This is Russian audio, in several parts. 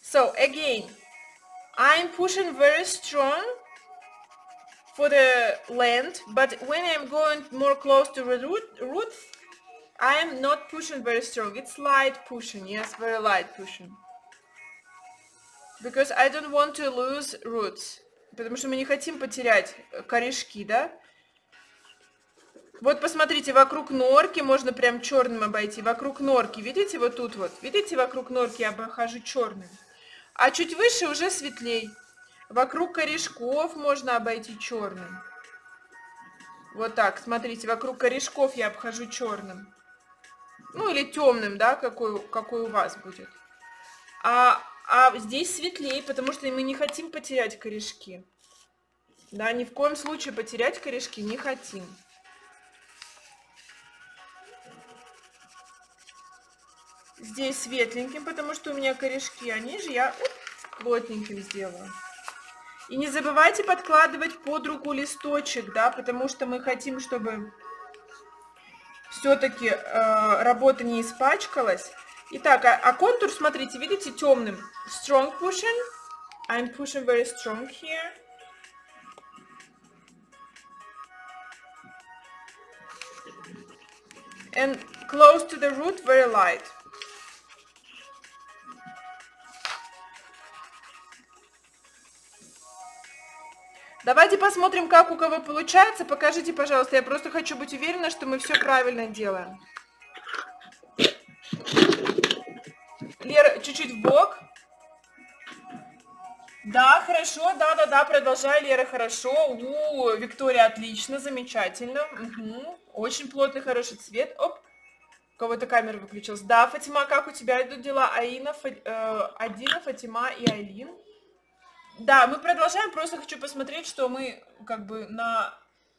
So again, I'm pushing very strong for the length, but when I'm going more close to the root, I'm not pushing very strong. It's light pushing, yes, very light pushing. Because I don't want to lose roots. Потому что мы не хотим потерять корешки, да? Вот посмотрите, вокруг норки можно прям черным обойти. Вокруг норки, видите, вот тут вот. Видите, вокруг норки я обхожу черным. А чуть выше уже светлей. Вокруг корешков можно обойти черным. Вот так, смотрите, вокруг корешков я обхожу черным. Ну или темным, да, какой у вас будет. А здесь светлее, потому что мы не хотим потерять корешки. Да, ни в коем случае потерять корешки не хотим. Здесь светленьким, потому что у меня корешки, а ниже я плотненьким сделаю. И не забывайте подкладывать под руку листочек, да, потому что мы хотим, чтобы все-таки работа не испачкалась. Итак, а контур, смотрите, видите, темным. Strong pushing. I'm pushing very strong here. And close to the root, very light. Давайте посмотрим, как у кого получается. Покажите, пожалуйста. Я просто хочу быть уверена, что мы все правильно делаем. Лера, чуть-чуть в бок. Да, хорошо. Да, продолжай, Лера, хорошо. Виктория, отлично, замечательно. Угу. Очень плотный, хороший цвет. Оп. У кого-то камера выключилась. Да, Фатима, как у тебя идут дела? Адина, Фатима и Айлин. Да, мы продолжаем, просто хочу посмотреть, что мы как бы на...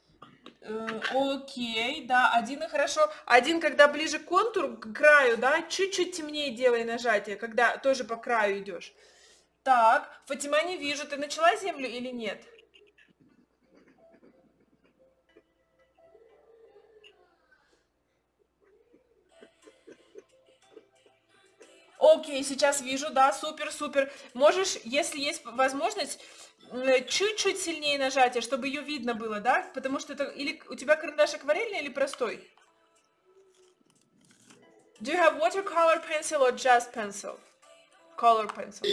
Окей, да, один и хорошо. Один, когда ближе к контуру, к краю, да, чуть-чуть темнее делай нажатие, когда тоже по краю идешь. Так, Фатима, не вижу, ты начала землю или нет? Окей, сейчас вижу, да, супер, супер. Можешь, если есть возможность, чуть-чуть сильнее нажатие, чтобы ее видно было, да? Потому что это, или у тебя карандаш акварельный или простой? Do you have watercolor pencil or just pencil? Color pencil.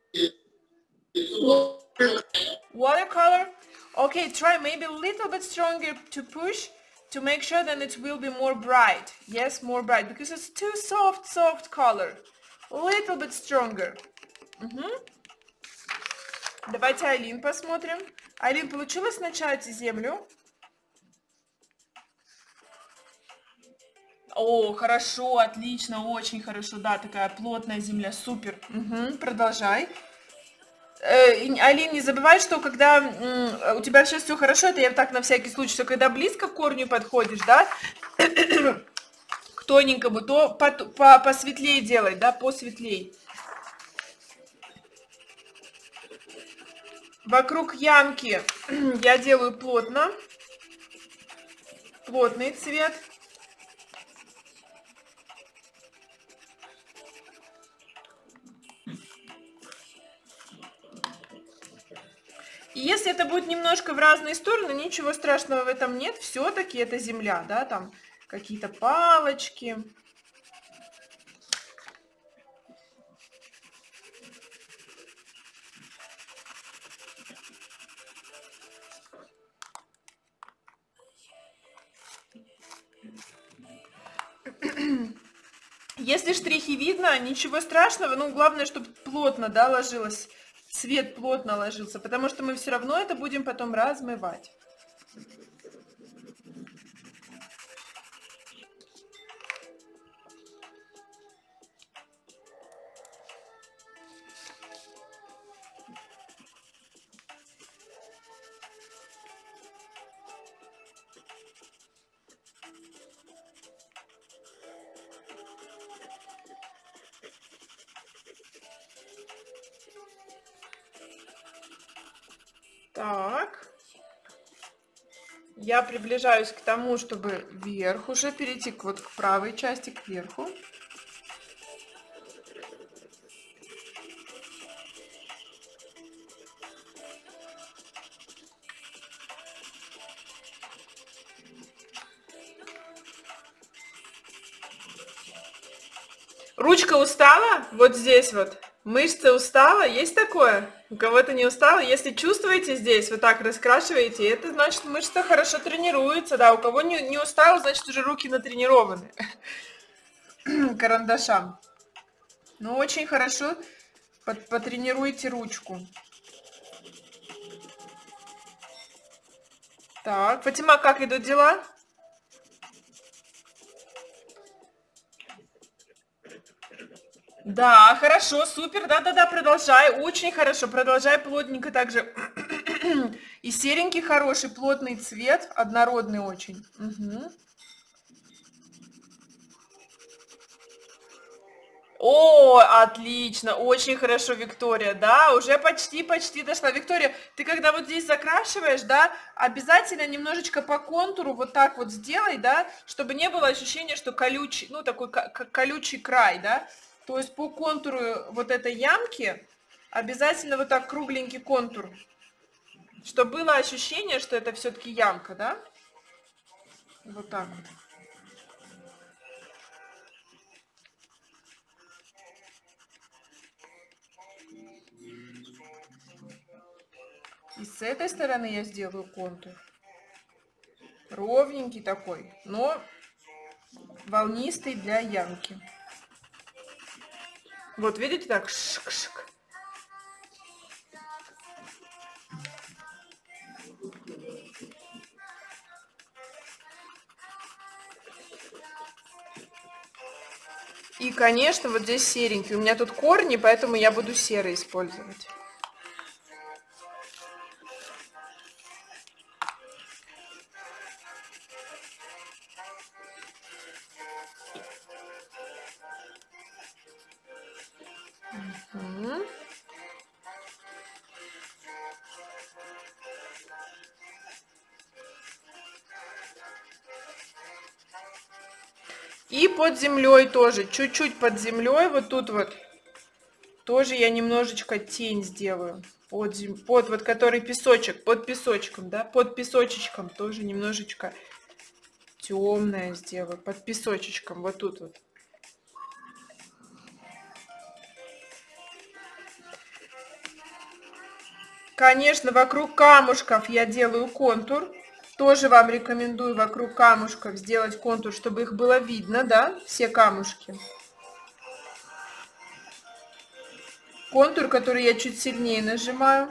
Watercolor? Okay, try maybe a little bit stronger to push to make sure that it will be more bright. Yes, more bright, because it's too soft color. A little bit stronger. Давайте Айлин посмотрим. Айлин, получилось начать землю? О, хорошо, отлично, очень хорошо. Да, такая плотная земля, супер. Продолжай. Айлин, не забывай, что когда у тебя сейчас все хорошо, это я так на всякий случай, что когда близко к корню подходишь, да, к тоненькому, то посветлее делай, да, посветлее. Вокруг ямки я делаю плотно, плотный цвет. И если это будет немножко в разные стороны, ничего страшного в этом нет. Все-таки это земля, да, там какие-то палочки. Если штрихи видно, ничего страшного, ну, главное, чтобы плотно, да, ложилось, цвет плотно ложился, потому что мы все равно это будем потом размывать. Так, я приближаюсь к тому, чтобы вверх уже перейти вот к правой части, к верху. Ручка устала? Вот здесь вот. Мышца устала? Есть такое? У кого-то не устала? Если чувствуете здесь, вот так раскрашиваете, это значит мышца хорошо тренируется, да. У кого не устала, значит уже руки натренированы карандашам. Ну, очень хорошо потренируйте ручку. Так, Фатима, как идут дела? Да, хорошо, супер, да-да-да, продолжай, очень хорошо, продолжай плотненько также. И серенький хороший плотный цвет, однородный очень. Мгм. О, отлично, очень хорошо, Виктория, да, уже почти дошла. Виктория, ты когда вот здесь закрашиваешь, да, обязательно немножечко по контуру вот так вот сделай, да, чтобы не было ощущения, что колючий, ну, такой колючий край, да. То есть по контуру вот этой ямки обязательно вот так кругленький контур, чтобы было ощущение, что это все-таки ямка, да. Вот так вот. И с этой стороны я сделаю контур. Ровненький такой, но волнистый для ямки. Вот видите, так шик-шик. И, конечно, вот здесь серенький. У меня тут корни, поэтому я буду серый использовать. Мгм. И под землей тоже, чуть-чуть под землей, вот тут вот, тоже я немножечко тень сделаю. Под вот который песочек, под песочком, да, под песочечком тоже немножечко темное сделаю, под песочечком, вот тут вот. Конечно, вокруг камушков я делаю контур. Тоже вам рекомендую вокруг камушков сделать контур, чтобы их было видно, да, все камушки. Контур, который я чуть сильнее нажимаю.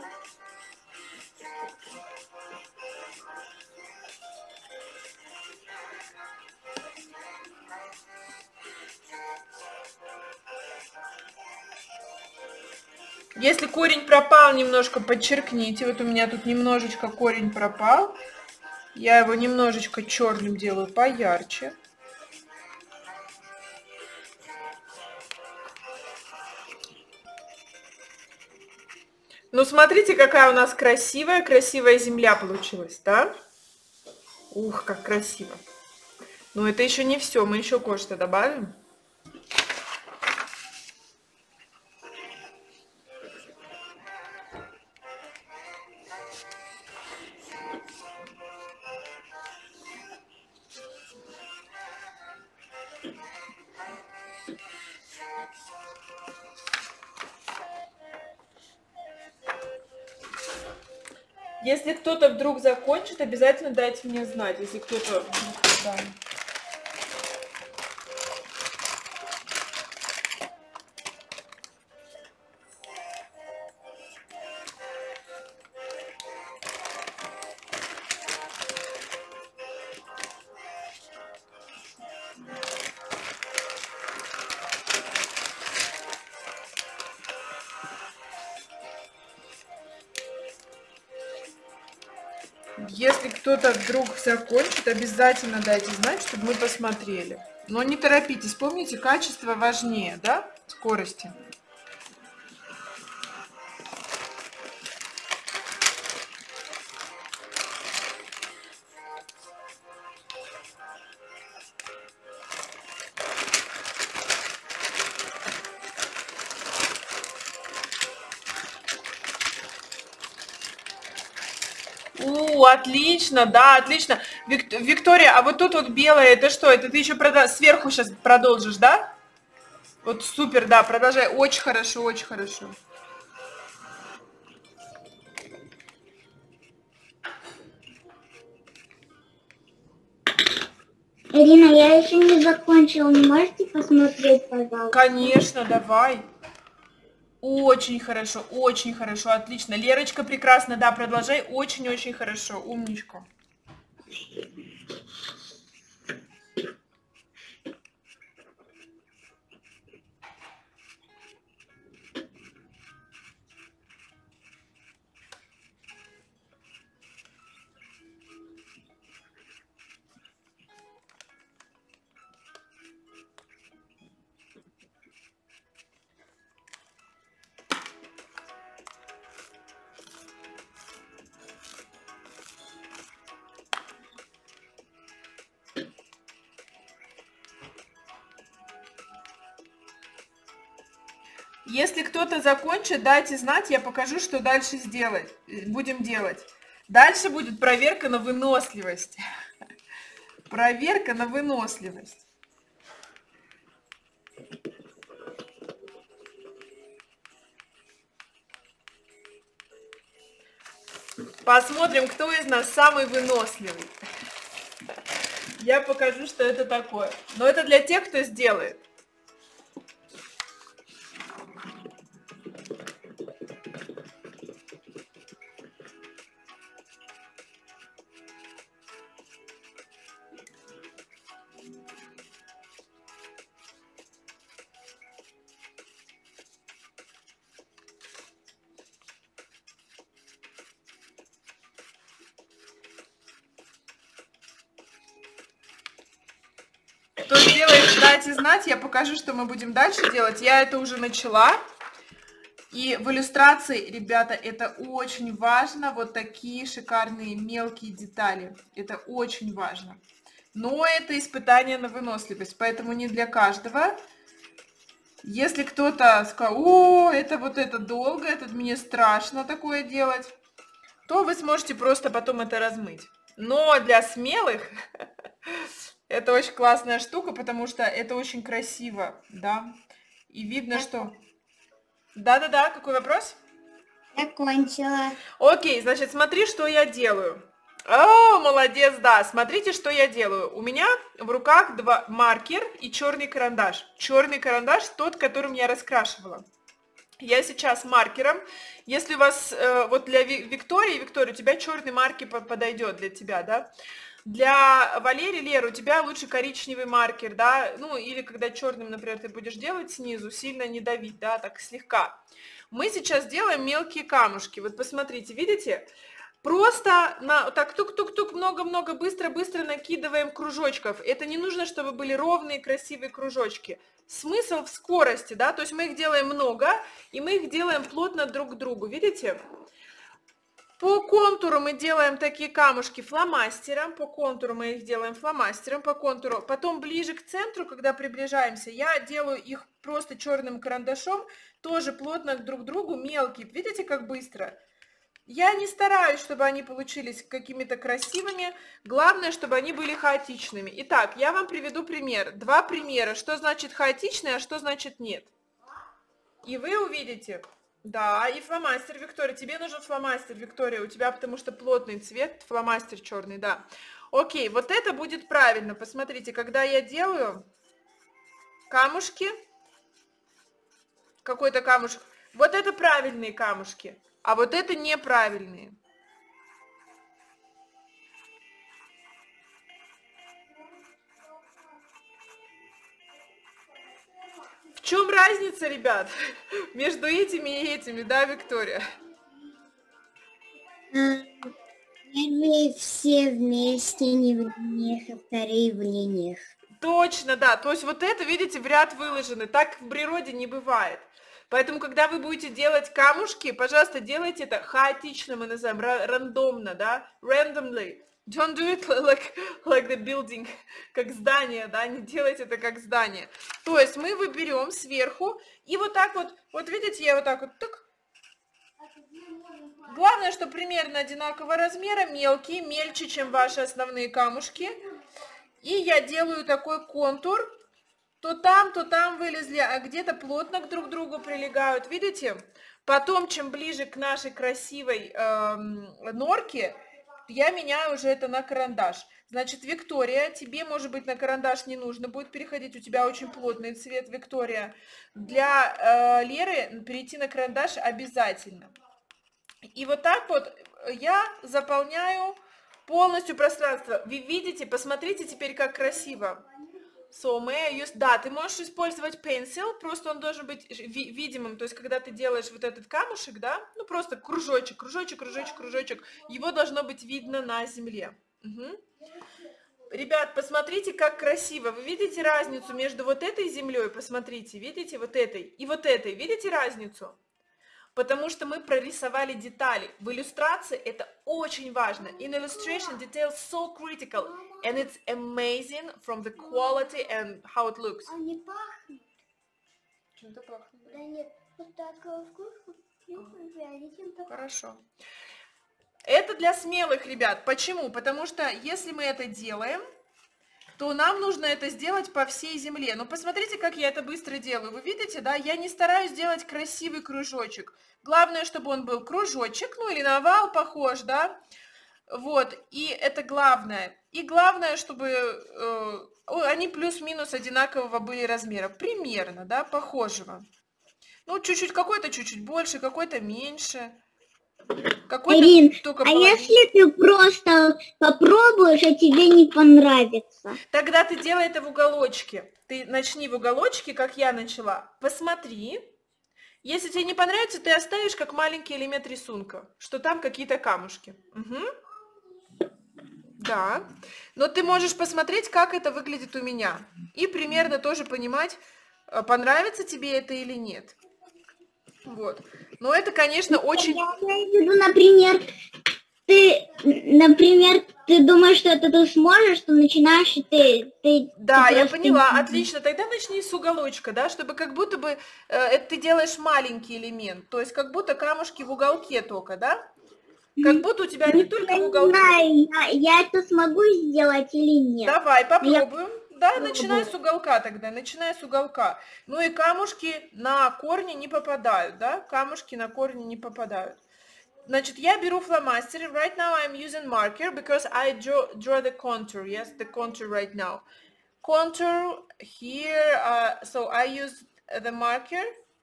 Если корень пропал, немножко подчеркните. Вот у меня тут немножечко корень пропал. Я его немножечко черным делаю поярче. Ну, смотрите, какая у нас красивая земля получилась, да? Ух, как красиво. Но это еще не все, мы еще кое-что добавим. Если кто-то вдруг закончит, обязательно дайте мне знать, если кто-то... Да. Если кто-то вдруг закончит, обязательно дайте знать, чтобы мы посмотрели. Но не торопитесь, помните, качество важнее, да, скорости. Отлично, да, отлично. Виктория, а вот тут вот белое, это что? Это ты еще сверху сейчас продолжишь, да? Вот супер, да, продолжай. Очень хорошо, очень хорошо. Ирина, я еще не закончила. Не можете посмотреть, пожалуйста? Конечно, давай. Очень хорошо, отлично. Лерочка, прекрасно, да, продолжай. Очень-очень хорошо, умничка. Если кто-то закончит, дайте знать, я покажу, что дальше будем делать. Дальше будет проверка на выносливость. Проверка на выносливость. Посмотрим, кто из нас самый выносливый. Я покажу, что это такое. Но это для тех, кто сделает. Кто сделает, дайте знать, я покажу, что мы будем дальше делать. Я это уже начала. И в иллюстрации, ребята, это очень важно. Вот такие шикарные мелкие детали. Это очень важно. Но это испытание на выносливость, поэтому не для каждого. Если кто-то сказал, о, это вот это долго, это мне страшно такое делать, то вы сможете просто потом это размыть. Но для смелых это очень классная штука, потому что это очень красиво, да. И видно, что... Да-да-да, какой вопрос? Закончила. Окей, значит, смотри, что я делаю. О, молодец, да. Смотрите, что я делаю. У меня в руках маркер и черный карандаш. Черный карандаш тот, которым я раскрашивала. Я сейчас маркером. Если у вас, вот для Виктории, у тебя черный маркер подойдет для тебя, да? Для Валерии, Леры, у тебя лучше коричневый маркер, да? Ну, или когда черным, например, ты будешь делать снизу, сильно не давить, да, так слегка. Мы сейчас делаем мелкие камушки. Вот посмотрите, видите? Просто так тук-тук-тук, много-много, быстро-быстро накидываем кружочков. Это не нужно, чтобы были ровные, красивые кружочки. Смысл в скорости, да, то есть мы их делаем много, и мы их делаем плотно друг к другу, видите? По контуру мы делаем такие камушки фломастером, по контуру мы их делаем фломастером, по контуру. Потом ближе к центру, когда приближаемся, я делаю их просто черным карандашом, тоже плотно друг к другу, мелкие. Видите, как быстро? Я не стараюсь, чтобы они получились какими-то красивыми, главное, чтобы они были хаотичными. Итак, я вам приведу пример. Два примера, что значит хаотичный, а что значит нет. И вы увидите... Да, и фломастер, Виктория. Тебе нужен фломастер, Виктория. У тебя потому что плотный цвет, фломастер черный, да. Окей, вот это будет правильно. Посмотрите, когда я делаю камушки, какой-то камушек, вот это правильные камушки, а вот это неправильные. В чем разница, ребят, между этими и этими, да, Виктория? Первые все вместе не в линиях, а вторые в линиях. Точно, да. То есть вот это, видите, в ряд выложены. Так в природе не бывает. Поэтому, когда вы будете делать камушки, пожалуйста, делайте это хаотично, мы называем, рандомно, да, randomly. Don't do it like the building, как здание, да, не делайте это как здание. То есть мы выберем сверху и вот так вот видите, я вот так вот, так. Главное, что примерно одинакового размера, мелкие, мельче, чем ваши основные камушки. И я делаю такой контур то там вылезли, а где-то плотно друг к другу прилегают. Видите? Потом, чем ближе к нашей красивой норке, я меняю уже это на карандаш. Значит, Виктория, тебе, может быть, на карандаш не нужно будет переходить, у тебя очень плотный цвет, Виктория. Для Леры перейти на карандаш обязательно. И вот так вот я заполняю полностью пространство. Вы видите, посмотрите теперь, как красиво. So may I use... Да, ты можешь использовать pencil, просто он должен быть видимым. То есть, когда ты делаешь вот этот камушек, да, ну просто кружочек, кружочек, кружочек, кружочек, его должно быть видно на земле. Угу. Ребят, посмотрите, как красиво. Вы видите разницу между вот этой землей, посмотрите, видите, вот этой и вот этой, видите разницу? Потому что мы прорисовали детали. В иллюстрации это очень важно. In illustration, details so critical, and it's amazing from the quality and how it looks. А не пахнет? Чем-то пахнет. Да нет, просто открою кружку. Хорошо. Это для смелых ребят. Почему? Потому что если мы это делаем, то нам нужно это сделать по всей земле. Но посмотрите, как я это быстро делаю. Вы видите, да? Я не стараюсь сделать красивый кружочек. Главное, чтобы он был кружочек, ну или на овал похож, да? Вот, и это главное. И главное, чтобы они плюс-минус одинакового были размера. Примерно, да, похожего. Ну, чуть-чуть, какой-то чуть-чуть больше, какой-то меньше. Ирин, а если ты просто попробуешь, а тебе не понравится? Тогда ты делай это в уголочке. Ты начни в уголочке, как я начала. Посмотри. Если тебе не понравится, ты оставишь как маленький элемент рисунка, что там какие-то камушки. Угу. Да. Но ты можешь посмотреть, как это выглядит у меня. И примерно тоже понимать, понравится тебе это или нет. Вот. Но это, конечно, очень... Я имею в виду, например, ты думаешь, что это ты сможешь, что начинаешь, и ты Да, я поняла, отлично. Тогда начни с уголочка, да, чтобы как будто бы ты делаешь маленький элемент, то есть как будто камушки в уголке только, да? Как будто у тебя не только в уголке. Не знаю, я это смогу сделать или нет. Давай, попробуем. Да, начинай с уголка тогда, начинай с уголка. Ну и камушки на корни не попадают, да? Камушки на корни не попадают. Значит, я беру фломастер. Right now I'm using marker because I draw the contour. Yes, the contour right now. Contour here. So I use the marker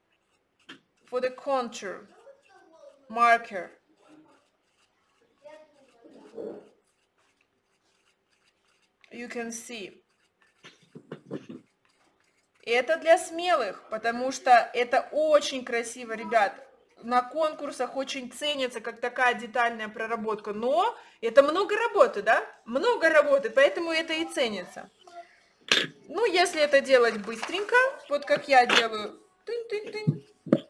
for the contour. Marker. You can see. Это для смелых, потому что это очень красиво, ребят. На конкурсах очень ценится как такая детальная проработка, но это много работы, да? Много работы, поэтому это и ценится. Ну, если это делать быстренько, вот как я делаю. Тынь-тынь-тынь.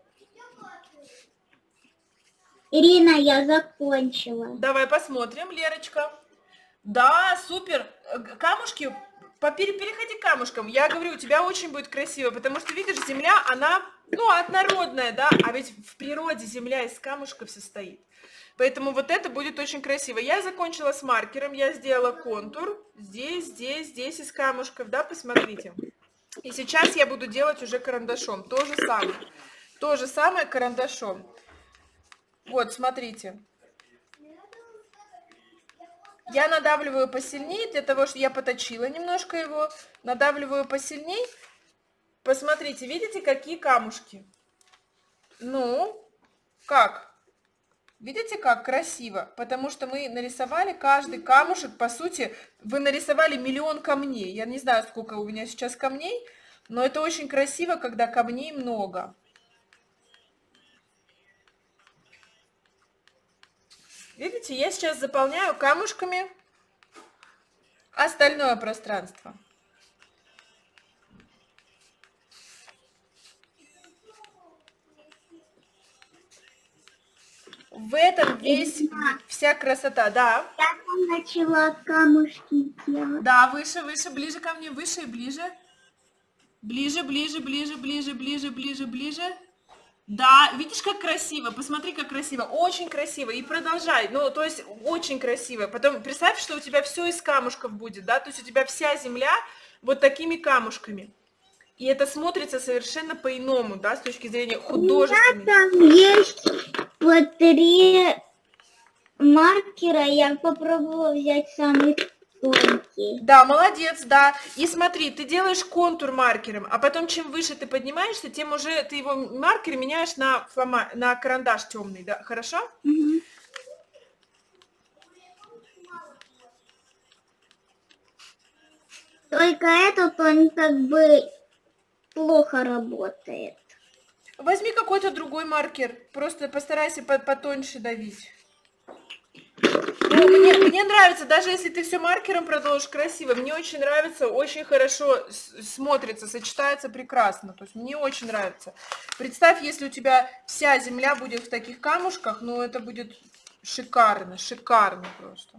Ирина, я закончила. Давай посмотрим, Лерочка. Да, супер. Камушки... Переходи к камушкам. Я говорю, у тебя очень будет красиво, потому что, видишь, земля, она, ну, однородная, да, а ведь в природе земля из камушков состоит. Поэтому вот это будет очень красиво. Я закончила с маркером, я сделала контур. Здесь, здесь, здесь из камушков, да, посмотрите. И сейчас я буду делать уже карандашом. То же самое. То же самое карандашом. Вот, смотрите. Я надавливаю посильнее, для того, что я поточила немножко его. Надавливаю посильнее. Посмотрите, видите, какие камушки? Ну, как? Видите, как красиво? Потому что мы нарисовали каждый камушек, по сути, вы нарисовали миллион камней. Я не знаю, сколько у меня сейчас камней, но это очень красиво, когда камней много. Видите, я сейчас заполняю камушками остальное пространство. В этом вся красота, да. Я там начала камушки делать. Да, выше, выше, ближе ко мне, выше и ближе. Ближе, ближе, ближе, ближе, ближе, ближе, ближе. Да, видишь, как красиво, посмотри, как красиво, очень красиво, и продолжай, ну, то есть, очень красиво, потом представь, что у тебя все из камушков будет, да, то есть у тебя вся земля вот такими камушками, И это смотрится совершенно по-иному, да, с точки зрения У меня художественной. там есть по 3 маркера, я попробовала взять самый тонкий. Да, молодец, да. И смотри, ты делаешь контур маркером, а потом чем выше ты поднимаешься, тем уже ты его маркер меняешь на карандаш темный, да, хорошо? Мгм. Только этот он как бы плохо работает. Возьми какой-то другой маркер, просто постарайся потоньше давить. Ну, мне нравится, даже если ты все маркером продолжишь красиво, мне очень нравится, очень хорошо смотрится, сочетается прекрасно. То есть мне очень нравится. Представь, если у тебя вся земля будет в таких камушках, ну это будет шикарно, шикарно просто.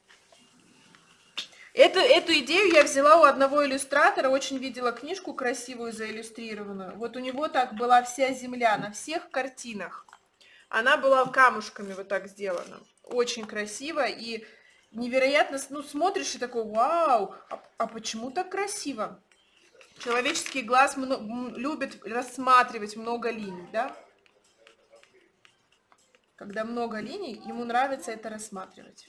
Эту идею я взяла у одного иллюстратора, очень видела книжку красивую, заиллюстрированную. Вот у него так была вся земля на всех картинах. Она была камушками вот так сделана. Очень красиво и невероятно, ну, смотришь и такой, вау, а почему так красиво? Человеческий глаз любит рассматривать много линий, да? Когда много линий, ему нравится это рассматривать.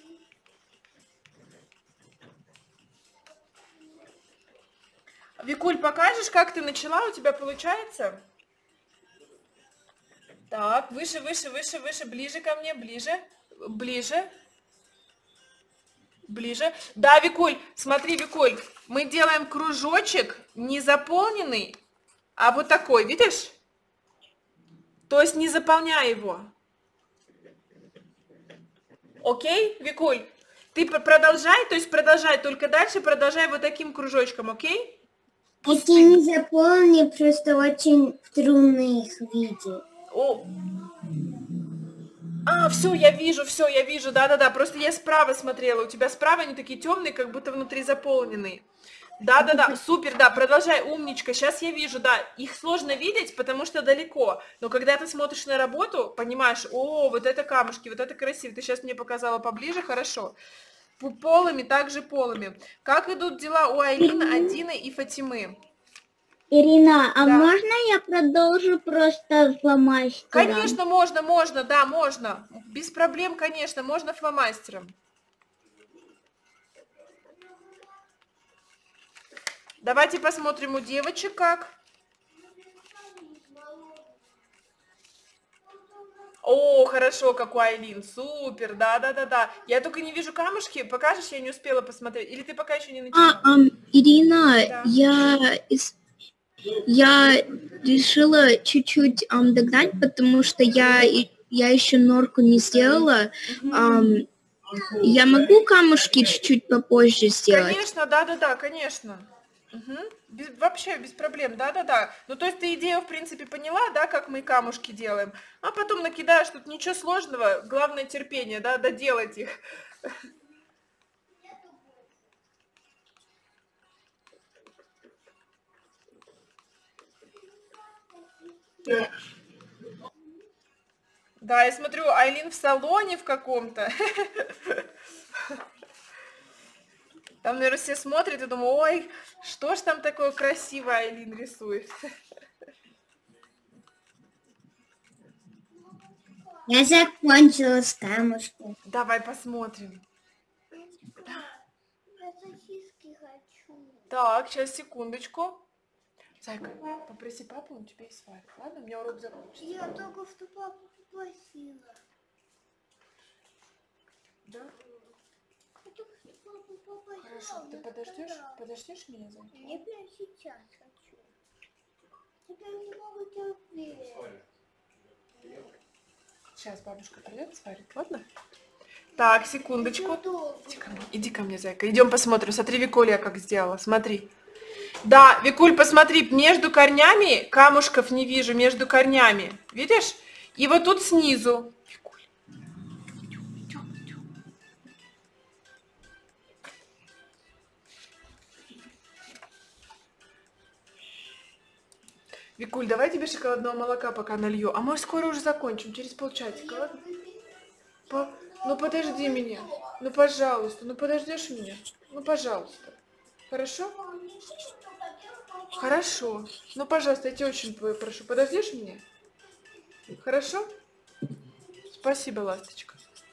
Викуль, покажешь, как ты начала? У тебя получается? Так, выше, выше, выше, выше, ближе ко мне, ближе, ближе, ближе. Да, Викуль, смотри, Викуль, мы делаем кружочек не заполненный, а вот такой, видишь? То есть не заполняй его. Окей, Викуль? Ты продолжай, то есть продолжай, только дальше продолжай вот таким кружочком, окей? Эти не заполнены, просто очень трудно их видеть. О. Все, я вижу, да-да-да, просто я справа смотрела, у тебя справа они такие темные, как будто внутри заполненные. Да-да-да, супер, да, продолжай, умничка, сейчас я вижу, да, их сложно видеть, потому что далеко, но когда ты смотришь на работу, понимаешь, о, вот это камушки, вот это красиво, ты сейчас мне показала поближе, хорошо. Полыми, также полыми. Как идут дела у Айлины, Адины и Фатимы? Ирина, а Да. можно я продолжу просто фломастером? Конечно, можно, да, можно. Без проблем, конечно, можно фломастером. Давайте посмотрим у девочек как. О, хорошо, как у Айлин, супер, да. Я только не вижу камушки, покажешь, я не успела посмотреть. Или ты пока еще не начала? Ирина, Да. я решила чуть-чуть догнать, потому что я еще норку не сделала. Я могу камушки чуть-чуть попозже сделать? Конечно, да, конечно. Вообще без проблем, да. Ну, то есть ты идею, в принципе, поняла, да, как мы камушки делаем, а потом накидаешь, тут ничего сложного, главное терпение, да, доделать их. Да, я смотрю, Айлин в салоне в каком-то. Там, наверное, все смотрят и думают, ой, что ж там такое красивое Айлин рисует. Я закончила с камушком. Давай посмотрим. Я сосиски хочу. Так, сейчас, секундочку. Зайка, попроси папу, он тебе и сварит. Ладно, у меня урок закончится. Я только что папу попросила. Да? Я только что папу попросила. Хорошо, ты подождешь меня, Зайка? Я прям сейчас хочу. Я прям не могу терпеть. Сейчас бабушка придет, сварит, ладно? Так, секундочку. Иди ко мне, Зайка. Идем посмотрим. Смотри, Викулия как сделала. Смотри. Да, Викуль, посмотри, между корнями камушков не вижу, между корнями. Видишь? И вот тут снизу. Викуль, идем. Викуль, давай тебе шоколадного молока пока налью. А мы скоро уже закончим, через полчасика, ладно? Ну подожди меня. Ну пожалуйста, ну подождешь меня? Ну пожалуйста. Хорошо? Хорошо. Ну, пожалуйста, я тебя очень прошу, подождешь меня? Хорошо? Спасибо, ласточка.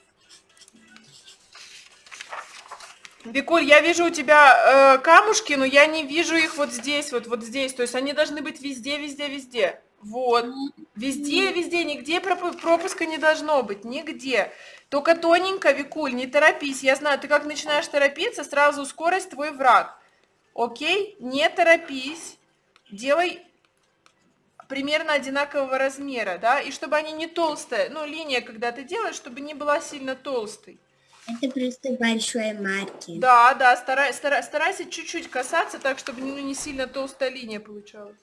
Викуль, я вижу у тебя камушки, но я не вижу их вот здесь, вот здесь. То есть они должны быть везде, везде, везде. Вот. Везде, везде, нигде пропуска не должно быть, нигде. Только тоненько, Викуль, не торопись. Я знаю, ты как начинаешь торопиться, сразу скорость твой враг. Окей? Не торопись. Делай примерно одинакового размера, да? И чтобы они не толстые, ну, линия, когда ты делаешь, чтобы не была сильно толстой. Это просто большой маркер. Да, да, старайся чуть-чуть касаться, так, чтобы не сильно толстая линия получалась.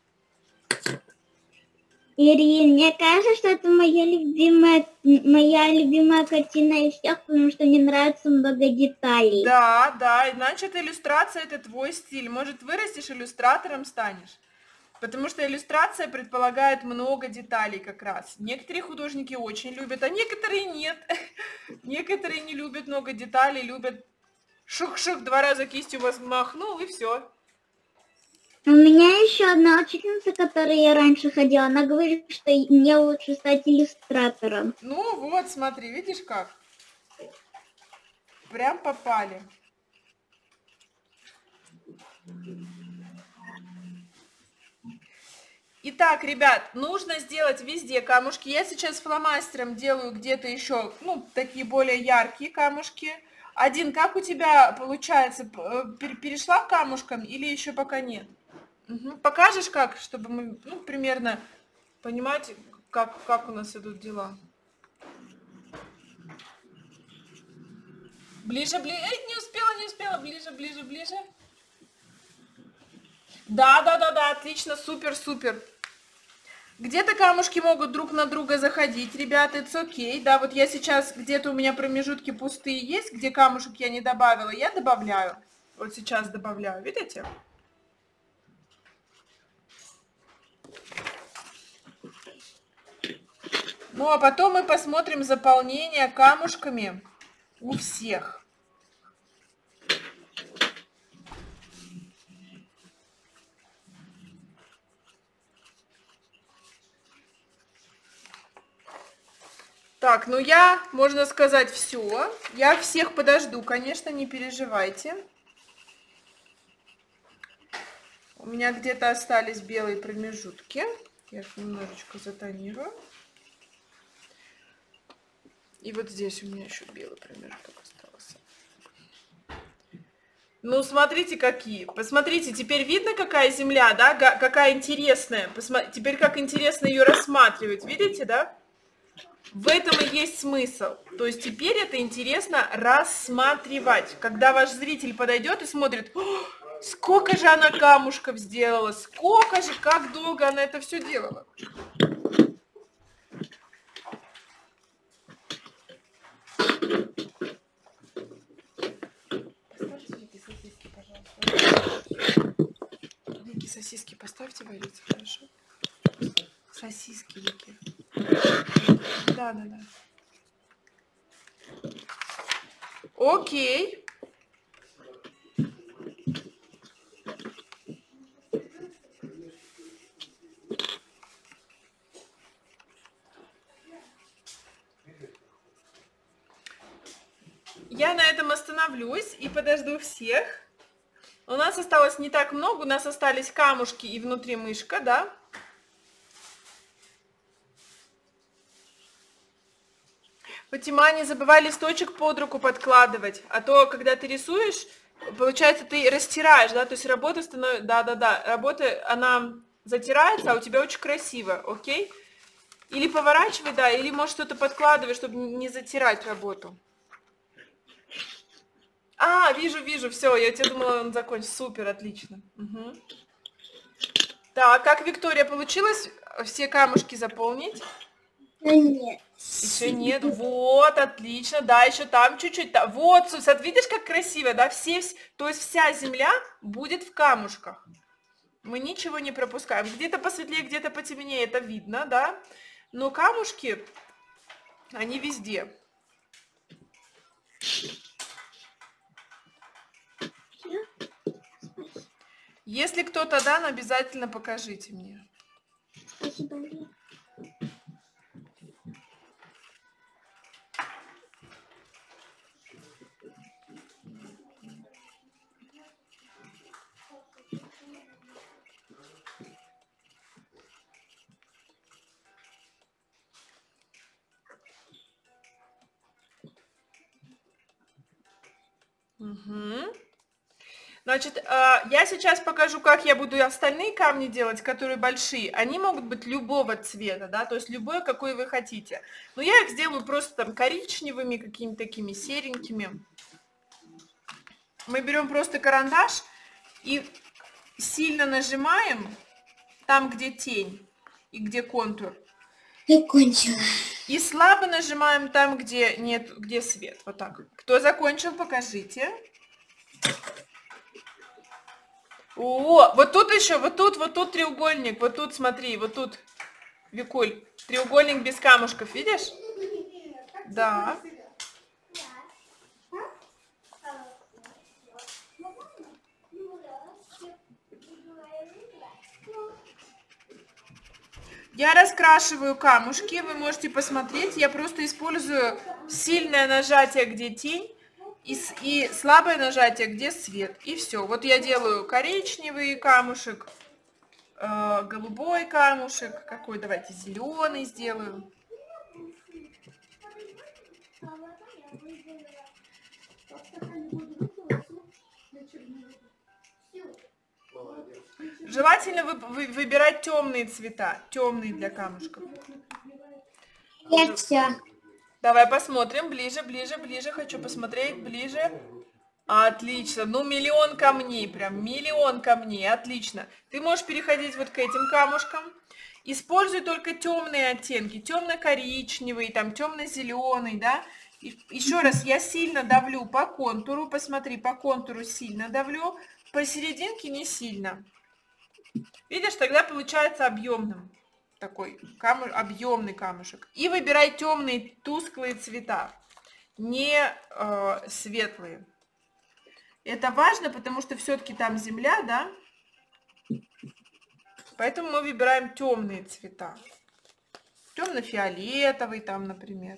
Ирин, мне кажется, что это моя любимая картина из всех, потому что мне нравится много деталей. Да, да, значит, иллюстрация это твой стиль. Может, вырастешь, иллюстратором станешь. Потому что иллюстрация предполагает много деталей как раз. Некоторые художники очень любят, а некоторые нет. Некоторые не любят много деталей, любят шух-шух, 2 раза кистью махнул и все. У меня еще одна учительница, к которой я раньше ходила, она говорит, что мне лучше стать иллюстратором. Ну вот, смотри, видишь как? Прям попали. Итак, ребят, нужно сделать везде камушки. Я сейчас фломастером делаю где-то еще, ну, такие более яркие камушки. Один, как у тебя получается? Перешла к камушкам или еще пока нет? Угу. Покажешь как, чтобы мы, ну, примерно понимать, как у нас идут дела? Ближе, ближе. Эй, не успела. Ближе. Да, отлично, супер. Где-то камушки могут друг на друга заходить, ребята, it's okay. Да, вот я сейчас, где-то у меня промежутки пустые есть, где камушек я не добавила, я добавляю. Вот сейчас добавляю, видите? Ну, а потом мы посмотрим заполнение камушками у всех. Так, ну я, можно сказать, все. Я всех подожду, конечно, не переживайте. У меня где-то остались белые промежутки. Я их немножечко затонирую. И вот здесь у меня еще белый промежуток остался. Ну, смотрите, какие. Посмотрите, теперь видно, какая земля, да? Какая интересная. Теперь как интересно ее рассматривать. Видите, да? В этом и есть смысл. То есть теперь это интересно рассматривать. Когда ваш зритель подойдет и смотрит, сколько же она камушков сделала, сколько же, как долго она это все делала. Поставьте, Вики, сосиски, пожалуйста. Вики, сосиски поставьте вариться, хорошо? Сосиски, Вики. Да. Окей. Я на этом остановлюсь и подожду всех. У нас осталось не так много, у нас остались камушки и внутри мышка, да? Фатима, не забывай листочек под руку подкладывать, а то, когда ты рисуешь, получается, ты растираешь, да, то есть работа становится, да, работа, она затирается, а у тебя очень красиво, окей? Или поворачивай, да, или, может, что-то подкладывай, чтобы не затирать работу. А, вижу, все, я тебе думала, он закончится, супер, отлично. Угу. Так, как, Виктория, получилось все камушки заполнить? Нет. Еще нет. Вот, отлично. Да, еще там чуть-чуть. Да. Вот, Сусад, видишь, как красиво, да? То есть вся земля будет в камушках. Мы ничего не пропускаем. Где-то посветлее, где-то потемнее, это видно, да? Но камушки, они везде. Если кто-то дан, обязательно покажите мне. Спасибо. Угу. Значит, я сейчас покажу, как я буду остальные камни делать, которые большие. Они могут быть любого цвета, да, то есть любой, какой вы хотите. Но я их сделаю просто там коричневыми, какими-то такими серенькими. Мы берем просто карандаш и сильно нажимаем там, где тень и где контур. Закончила. И слабо нажимаем там, где нет, где свет. Вот так. Кто закончил, покажите. О, вот тут еще, вот тут треугольник, вот тут, смотри, вот тут, Викуль, треугольник без камушков, видишь? Да. Я раскрашиваю камушки, вы можете посмотреть, я просто использую сильное нажатие, где тень, и слабое нажатие, где свет. И все. Вот я делаю коричневый камушек, голубой камушек, какой, давайте, зеленый сделаю. Желательно выбирать темные цвета, темные для камушков. Я все. Давай посмотрим, ближе, ближе, ближе, хочу посмотреть, ближе. Отлично, ну миллион камней, прям миллион камней, отлично. Ты можешь переходить вот к этим камушкам. Используй только темные оттенки, темно-коричневый, там темно-зеленый, да. Еще раз, я сильно давлю по контуру, посмотри, по контуру сильно давлю, посерединке не сильно. Видишь, тогда получается объемным такой объемный камушек. И выбирай темные тусклые цвета, не светлые. Это важно, потому что все-таки там земля, да? Поэтому мы выбираем темные цвета. Темно-фиолетовый там, например.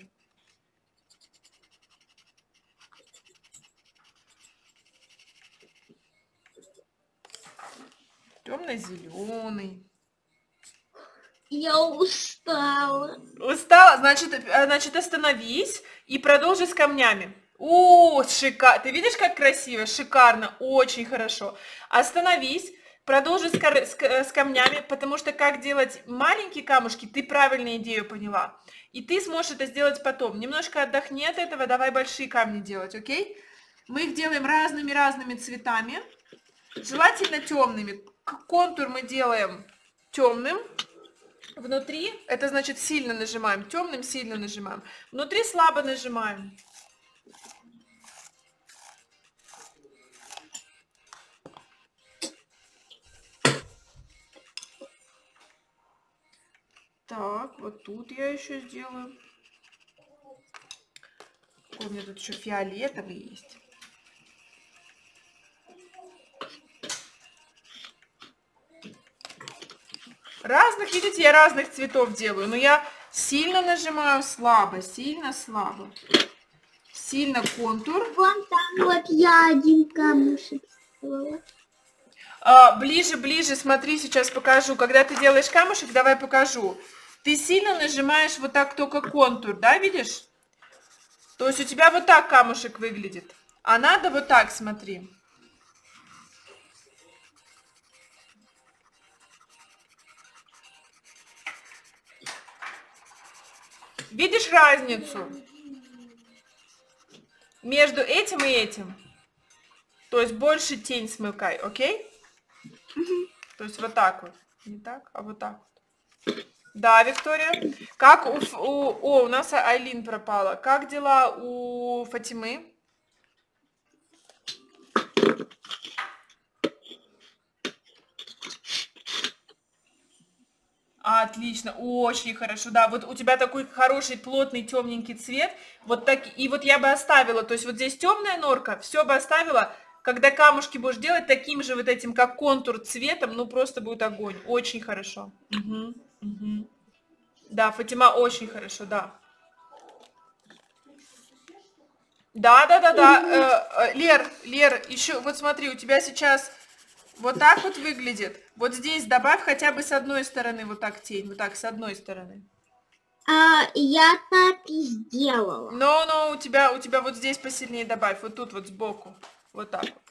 Темно-зеленый. Я устала. Устала? Значит, остановись и продолжи с камнями. О, шикарно. Ты видишь, как красиво? Шикарно. Очень хорошо. Остановись. Продолжи с камнями, потому что как делать маленькие камушки, ты правильную идею поняла. И ты сможешь это сделать потом. Немножко отдохни от этого, давай большие камни делать, окей? Мы их делаем разными цветами. Желательно темными. Контур мы делаем темным. Внутри, это значит сильно нажимаем. Темным сильно нажимаем. Внутри слабо нажимаем. Так, вот тут я еще сделаю. У меня тут еще фиолетовый есть. Разных, видите, я разных цветов делаю, но я сильно нажимаю слабо, сильно слабо. Сильно контур. Вон там вот я один камушек сделала. Ближе, ближе, смотри, сейчас покажу. Когда ты делаешь камушек, давай покажу. Ты сильно нажимаешь вот так только контур, да, видишь? То есть у тебя вот так камушек выглядит. А надо вот так, смотри. Видишь разницу между этим и этим? То есть больше тень смыкай, окей? То есть вот так вот. Не так, а вот так вот. Да, Виктория. Как у нас Айлин пропала. Как дела у Фатимы? Отлично, очень хорошо, да, вот у тебя такой хороший плотный темненький цвет, вот так, и вот я бы оставила, то есть вот здесь темная норка, все бы оставила, когда камушки будешь делать таким же вот этим, как контур цветом, ну просто будет огонь. Очень хорошо. Мгм, мгм. Да, Фатима, очень хорошо, да. Да, да, да, да. Лер, еще, вот смотри, у тебя сейчас вот так вот выглядит. Вот здесь добавь хотя бы с одной стороны вот так тень, вот так, с одной стороны. Я так и сделала. Но у тебя вот здесь посильнее добавь, вот тут вот сбоку. Вот так вот.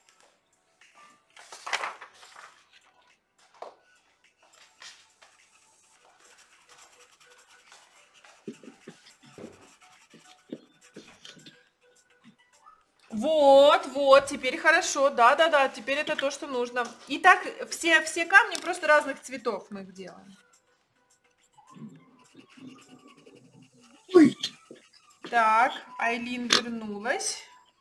Вот, теперь хорошо, да, теперь это то, что нужно. И так все камни просто разных цветов мы их делаем. Ой, Так, Айлин вернулась.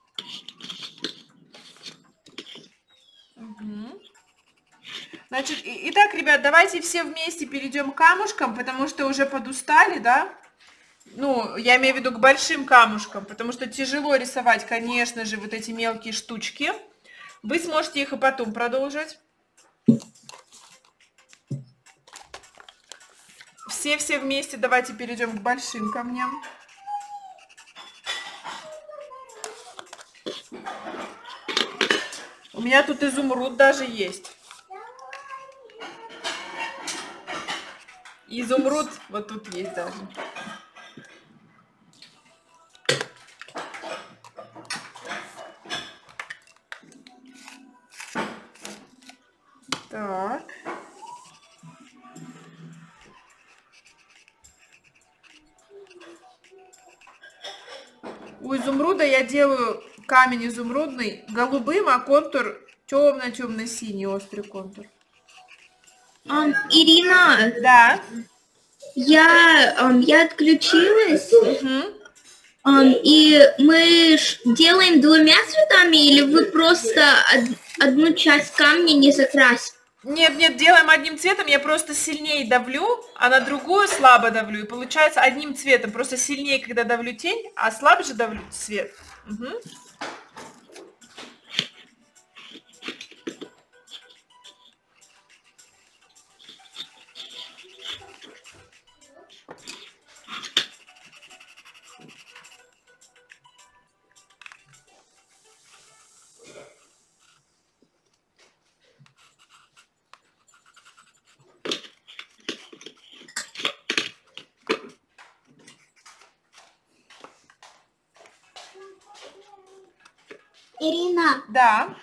Мгм. Значит, итак, ребят, давайте все вместе перейдем к камушкам, потому что уже подустали, да? Ну, я имею в виду к большим камушкам, потому что тяжело рисовать, конечно же, вот эти мелкие штучки. Вы сможете их и потом продолжить. Все вместе давайте перейдем к большим камням. У меня тут изумруд даже есть. Изумруд вот тут есть даже. Так. У изумруда я делаю камень изумрудный голубым, а контур темно-темно-синий, острый контур. Ирина, Да. я отключилась. Мгм. И мы делаем двумя цветами, или вы просто одну часть камня не закрасите? Нет, делаем одним цветом, я просто сильнее давлю, а на другую слабо давлю. И получается одним цветом, просто сильнее, когда давлю тень, а слабже давлю цвет. Мгм. Ирина, Да.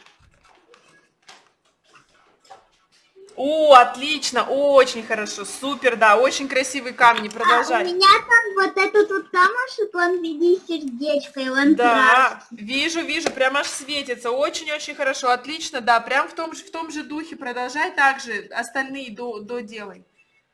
О, отлично, очень хорошо, супер, да, очень красивые камни, у продолжай. меня там вот этот вот камушек, он в виде сердечка, и он Да, красный. вижу, прям аж светится, очень-очень хорошо, отлично, да, прям в том же духе продолжай, также остальные доделай.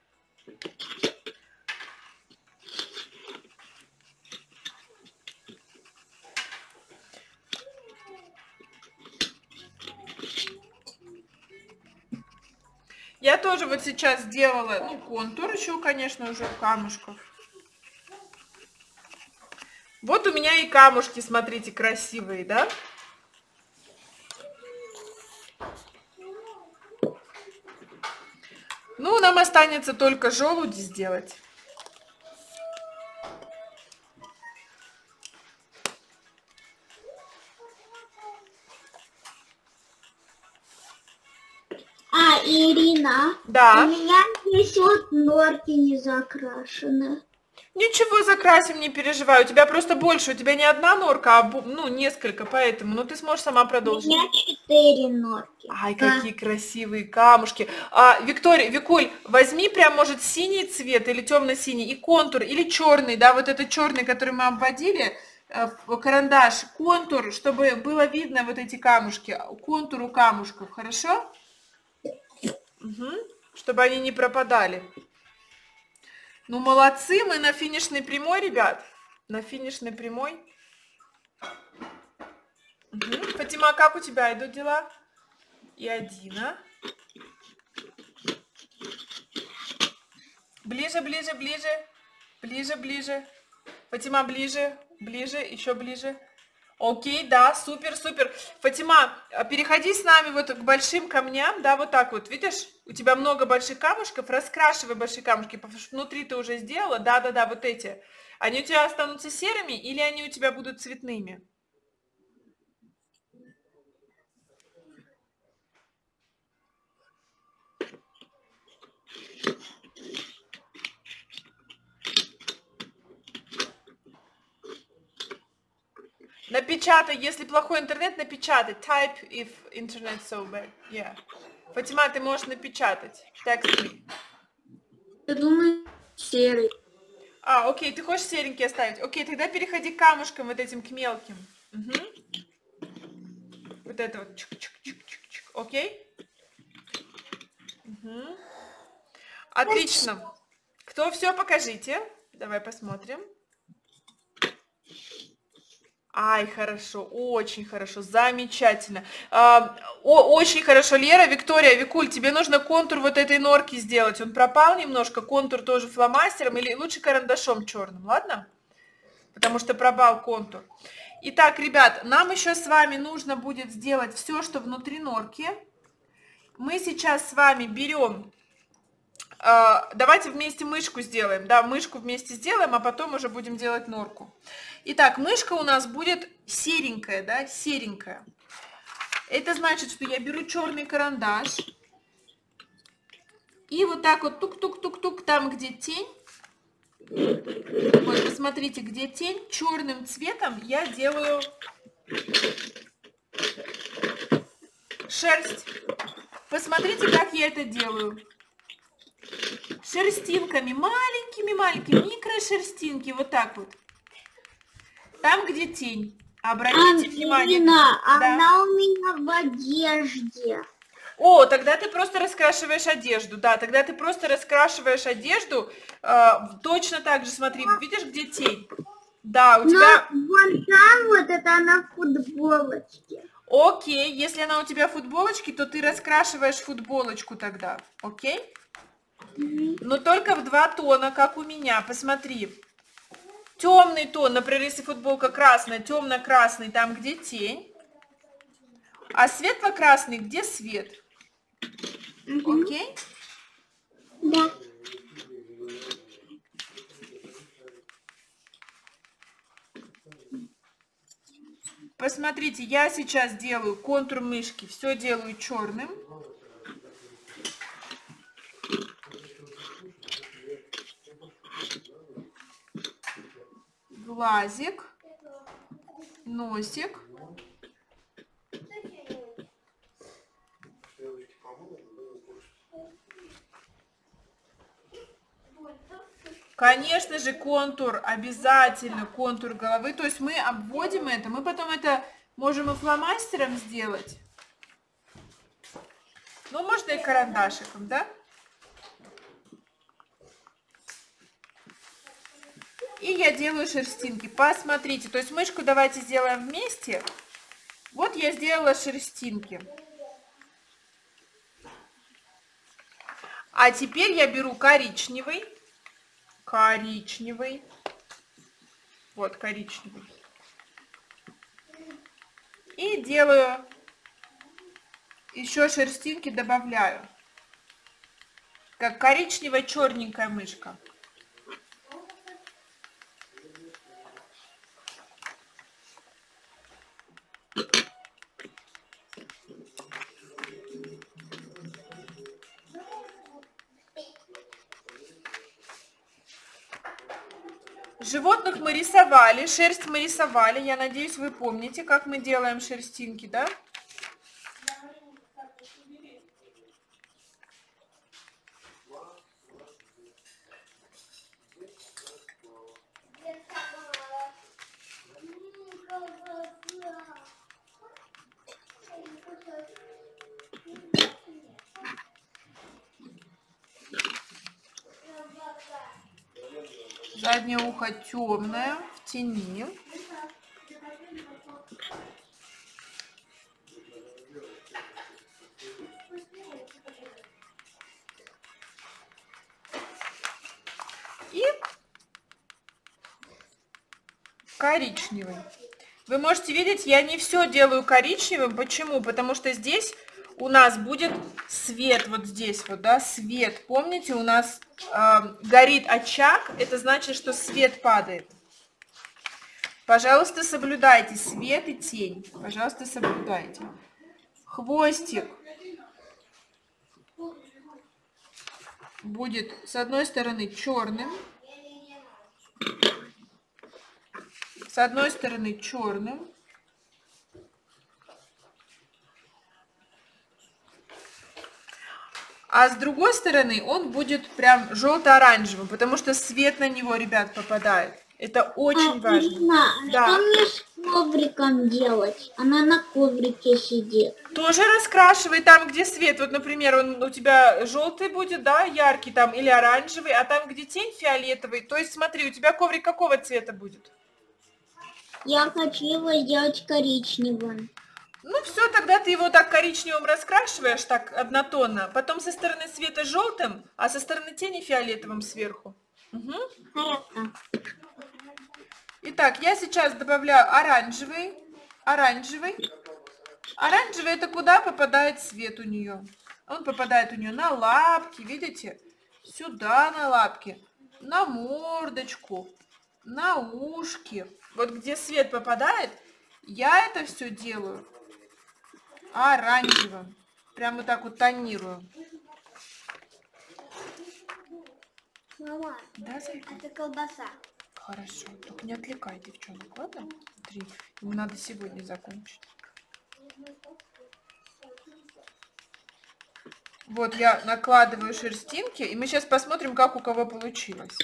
Я тоже вот сейчас сделала, ну, контур еще, конечно, уже камушков. Вот у меня и камушки, смотрите, красивые, да? Ну, нам останется только желуди сделать. Ирина, Да. у меня здесь вот норки не закрашены. Ничего, закрасим, не переживай. У тебя просто больше. У тебя не одна норка, а ну, несколько, поэтому. Ну, ты сможешь сама У продолжить. меня 4 норки. Ай, какие красивые камушки. Виктория, Викуль, возьми прям, может, синий цвет или темно-синий и контур, или черный, да, вот этот черный, который мы обводили, карандаш, контур, чтобы было видно вот эти камушки, контур у камушков, хорошо? Угу. Чтобы они не пропадали. Ну, молодцы, мы на финишной прямой, ребят. На финишной прямой. Угу. Фатима, как у тебя идут дела? И Адина. Ближе, ближе, ближе. Ближе, ближе. Фатима, ближе, ближе, еще ближе. Окей, да, супер, супер. Фатима, переходи с нами вот к большим камням, да, вот так вот, видишь? У тебя много больших камушков, раскрашивай большие камушки, потому что внутри ты уже сделала, да-да-да, вот эти. Они у тебя останутся серыми или они у тебя будут цветными? Напечатай, если плохой интернет, напечатай. Type if internet so bad. Yeah. Фатима, ты можешь напечатать. Text me. Я думаю, серый. А, окей, ты хочешь серенький оставить? Окей, тогда переходи к камушкам вот этим, к мелким. Угу. Вот это вот. Чик-чик-чик-чик-чик. Окей? Угу. Отлично. Кто все, покажите. Давай посмотрим. Ай, хорошо, очень хорошо, замечательно. Очень хорошо, Лера, Виктория, Викуль, тебе нужно контур вот этой норки сделать. Он пропал немножко, контур тоже фломастером или лучше карандашом черным, ладно? Потому что пропал контур. Итак, ребят, нам еще с вами нужно будет сделать все, что внутри норки. Мы сейчас с вами берем... Давайте вместе мышку сделаем. Да, мышку вместе сделаем, а потом уже будем делать норку. Итак, мышка у нас будет серенькая, да, серенькая. Это значит, что я беру черный карандаш и вот так вот тук-тук-тук-тук, там, где тень. Вот, посмотрите, где тень, черным цветом я делаю шерсть. Посмотрите, как я это делаю. Шерстинками, маленькими-маленькими, микрошерстинки, вот так вот. Там, где тень. Обратите внимание. Ирина, Да. она у меня в одежде. О, тогда ты просто раскрашиваешь одежду. Да, тогда ты просто раскрашиваешь одежду. Точно так же, смотри, видишь, где тень? Да, у Но тебя... вон там вот это она в футболочке. Окей, если она у тебя в футболочке, то ты раскрашиваешь футболочку тогда. Окей? Но только в 2 тона, как у меня. Посмотри. Темный тон, например, если футболка красная, темно-красный, там, где тень. А светло-красный, где свет. Окей? Да. Посмотрите, я сейчас делаю контур мышки, все делаю черным. Глазик, носик. Конечно же, контур, обязательно контур головы. То есть мы обводим это, мы потом это можем и фломастером сделать. Ну, можно и карандашиком, да? И я делаю шерстинки. Посмотрите, то есть мышку давайте сделаем вместе. Вот я сделала шерстинки. А теперь я беру коричневый. Коричневый. Вот, коричневый. И делаю еще шерстинки, добавляю. Как коричневая черненькая мышка. Животных мы рисовали, шерсть мы рисовали. Я надеюсь, вы помните, как мы делаем шерстинки, да? Заднее ухо темное, в тени. И коричневый. Вы можете видеть, я не все делаю коричневым. Почему? Потому что здесь у нас будет свет, вот здесь вот, да, свет. Помните, у нас горит очаг, это значит, что свет падает. Пожалуйста, соблюдайте свет и тень. Пожалуйста, соблюдайте. Хвостик будет с одной стороны черным, с одной стороны черным, а с другой стороны он будет прям желто-оранжевым, потому что свет на него, ребят, попадает. Это очень важно. Ирина, Да. что мне с ковриком делать? Она на коврике сидит. Тоже раскрашивай там, где свет. Вот, например, он у тебя желтый будет, да, яркий там, или оранжевый, а там, где тень, фиолетовый. То есть, смотри, у тебя коврик какого цвета будет? Я хочу его сделать коричневым. Ну все, тогда ты его так коричневым раскрашиваешь, так однотонно. Потом со стороны света желтым, а со стороны тени фиолетовым сверху. Угу. Хорошо. Итак, я сейчас добавляю оранжевый. Оранжевый. Оранжевый — это куда попадает свет у нее. Он попадает у нее на лапки, видите? Сюда на лапки, на мордочку, на ушки. Вот где свет попадает, я это все делаю оранжевым. Прямо так вот тонирую. Мама, Да, зайка? это колбаса. Хорошо. Только не отвлекай девчонок, ладно? Смотри, ему надо сегодня закончить. Вот я накладываю шерстинки, и мы сейчас посмотрим, как у кого получилось.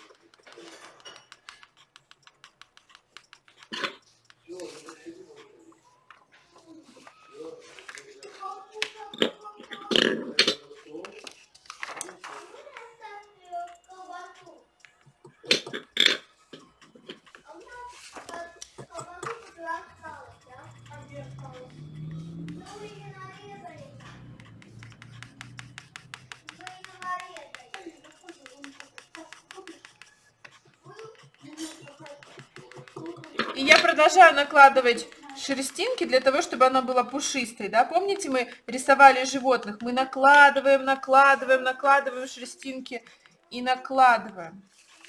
И я продолжаю накладывать шерстинки для того, чтобы она была пушистой, да? Помните, мы рисовали животных? Мы накладываем, накладываем, накладываем шерстинки и накладываем,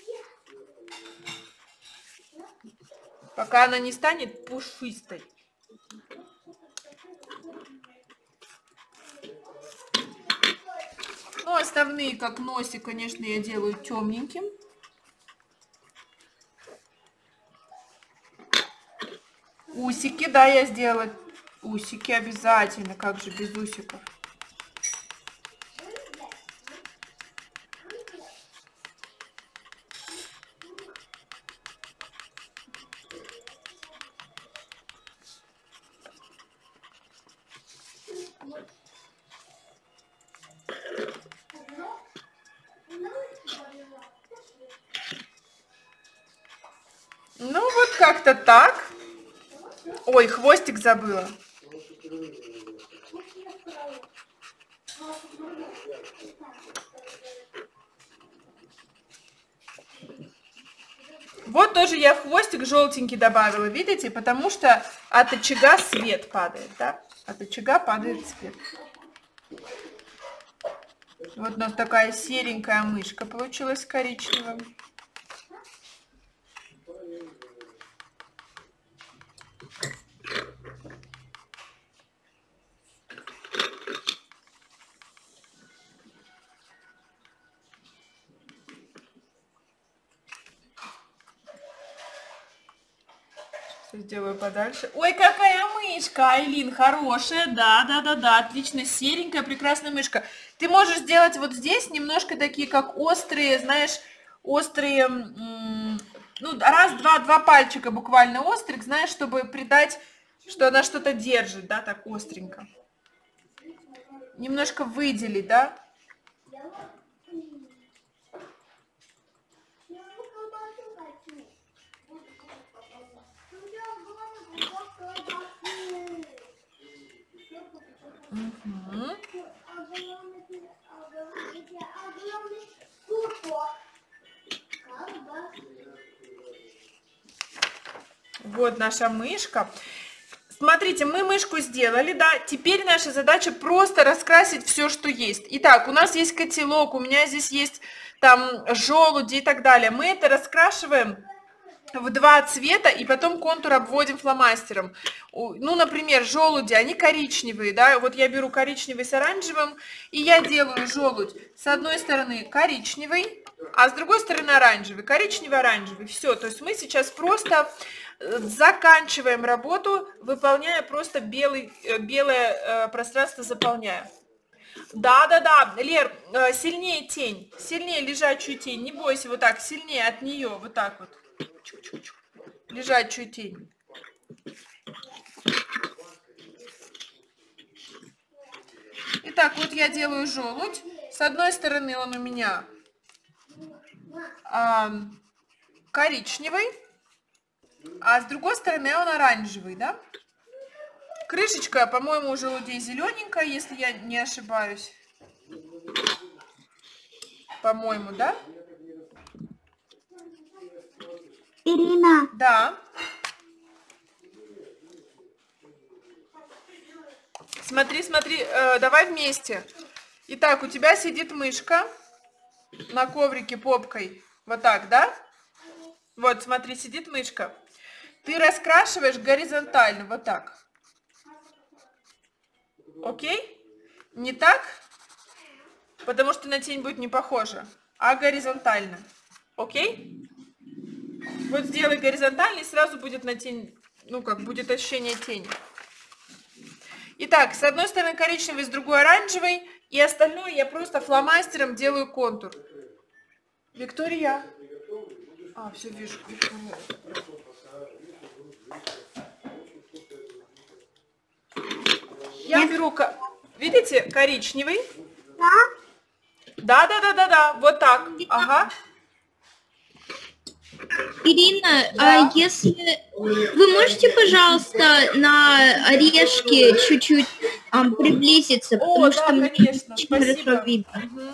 пока она не станет пушистой. Ну, основные, как носик, конечно, я делаю темненьким. Усики, да, я сделала усики обязательно, как же без усиков. Ну, вот как-то так. Ой, хвостик забыла. Вот тоже я хвостик желтенький добавила, видите? Потому что от очага свет падает, да? От очага падает свет. Вот у нас такая серенькая мышка получилась коричневая. Сделаю подальше. Ой, какая мышка, Айлин, хорошая, да, отлично, серенькая, прекрасная мышка. Ты можешь сделать вот здесь немножко такие, как острые, знаешь, острые, ну, два пальчика буквально острых, знаешь, чтобы придать, что она что-то держит, да, так остренько. Немножко выделить, да. Угу. Вот наша мышка. Смотрите, мы мышку сделали, да, теперь наша задача просто раскрасить все, что есть. Итак, у нас есть котелок, у меня здесь есть там желуди и так далее. Мы это раскрашиваем в 2 цвета и потом контур обводим фломастером. Ну, например, желуди, они коричневые, да, вот я беру коричневый с оранжевым, и я делаю желудь с одной стороны коричневый, а с другой стороны оранжевый, коричневый-оранжевый. Все, то есть мы сейчас просто заканчиваем работу, выполняя просто белое пространство заполняя. Да, Лер, сильнее тень, сильнее лежачую тень, не бойся, вот так, сильнее от нее, вот так вот. Лежачую тень. Итак, вот я делаю желудь. С одной стороны он у меня коричневый, а с другой стороны он оранжевый, да? Крышечка, по-моему, у желудей зелененькая, если я не ошибаюсь. По-моему, да? Ирина. Да. Смотри, давай вместе. Итак, у тебя сидит мышка на коврике попкой. Вот так, да? Вот, смотри, сидит мышка. Ты раскрашиваешь горизонтально, вот так. Окей? Не так? Потому что на тень будет не похоже, а горизонтально. Окей? Вот сделай горизонтально, и сразу будет на тень, ну как, будет ощущение тени. Итак, с одной стороны коричневый, с другой оранжевый, и остальное я просто фломастером делаю контур. Виктория. А, все вижу, Виктория. Я беру, видите, коричневый. Да, вот так. Ага. Ирина, Да. а если вы можете, пожалуйста, на орешки чуть-чуть приблизиться, потому О, что да, мне конечно, очень спасибо. хорошо видно. Мгм.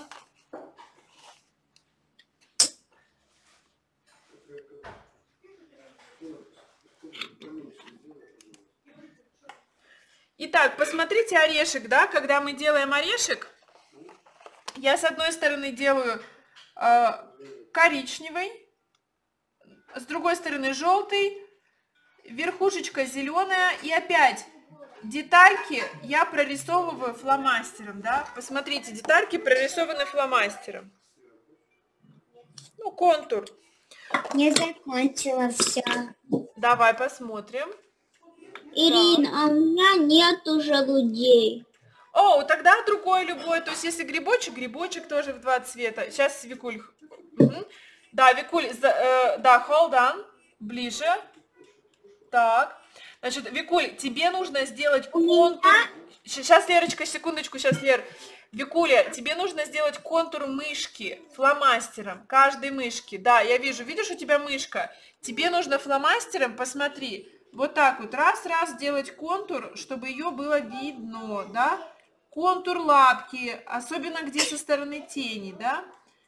Итак, посмотрите орешек, да, когда мы делаем орешек, я с одной стороны делаю коричневый, с другой стороны желтый, верхушечка зеленая, и опять детальки я прорисовываю фломастером, да, посмотрите, детальки прорисованы фломастером. Ну, контур. Я закончила все. Давай посмотрим. Ирина, а у меня нету желудей. О, тогда другой любой. То есть, если грибочек, грибочек тоже в 2 цвета. Сейчас, Викуль. Угу. Да, Викуль, да, hold on. Ближе. Так. Значит, Викуль, тебе нужно сделать контур. Сейчас, Лерочка, секундочку, сейчас, Лер. Викуля, тебе нужно сделать контур мышки фломастером, каждой мышки. Да, я вижу, видишь, у тебя мышка. Тебе нужно фломастером, посмотри, вот так вот, раз-раз делать контур, чтобы ее было видно, да? Контур лапки, особенно где со стороны тени, да?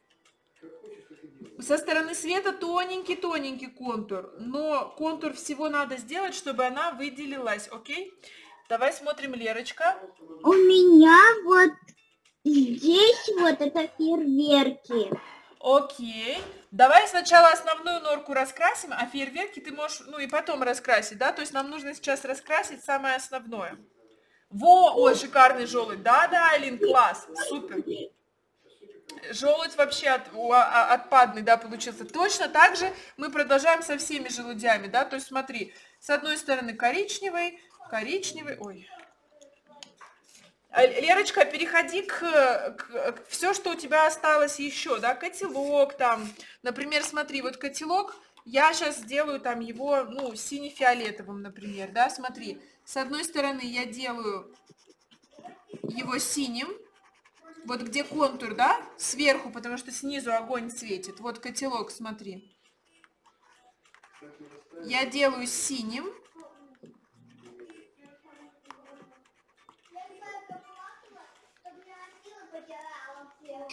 Со стороны света тоненький-тоненький контур, но контур всего надо сделать, чтобы она выделилась, окей? Давай смотрим, Лерочка. У меня вот здесь вот это фейерверки. Окей. Давай сначала основную норку раскрасим, а фейерверки ты можешь, ну и потом раскрасить, да? То есть нам нужно сейчас раскрасить самое основное. Во, ой, шикарный желудь. Да, Алин, класс, супер. Желудь вообще отпадный, да, получился. Точно так же мы продолжаем со всеми желудями, да? То есть смотри, с одной стороны коричневый, ой. Лерочка, переходи к все, что у тебя осталось еще, да, котелок там, например, смотри, вот котелок, я сейчас сделаю там его, ну, сине-фиолетовым, например, да, смотри, с одной стороны я делаю его синим, вот где контур, да, сверху, потому что снизу огонь светит, вот котелок, смотри, я делаю синим.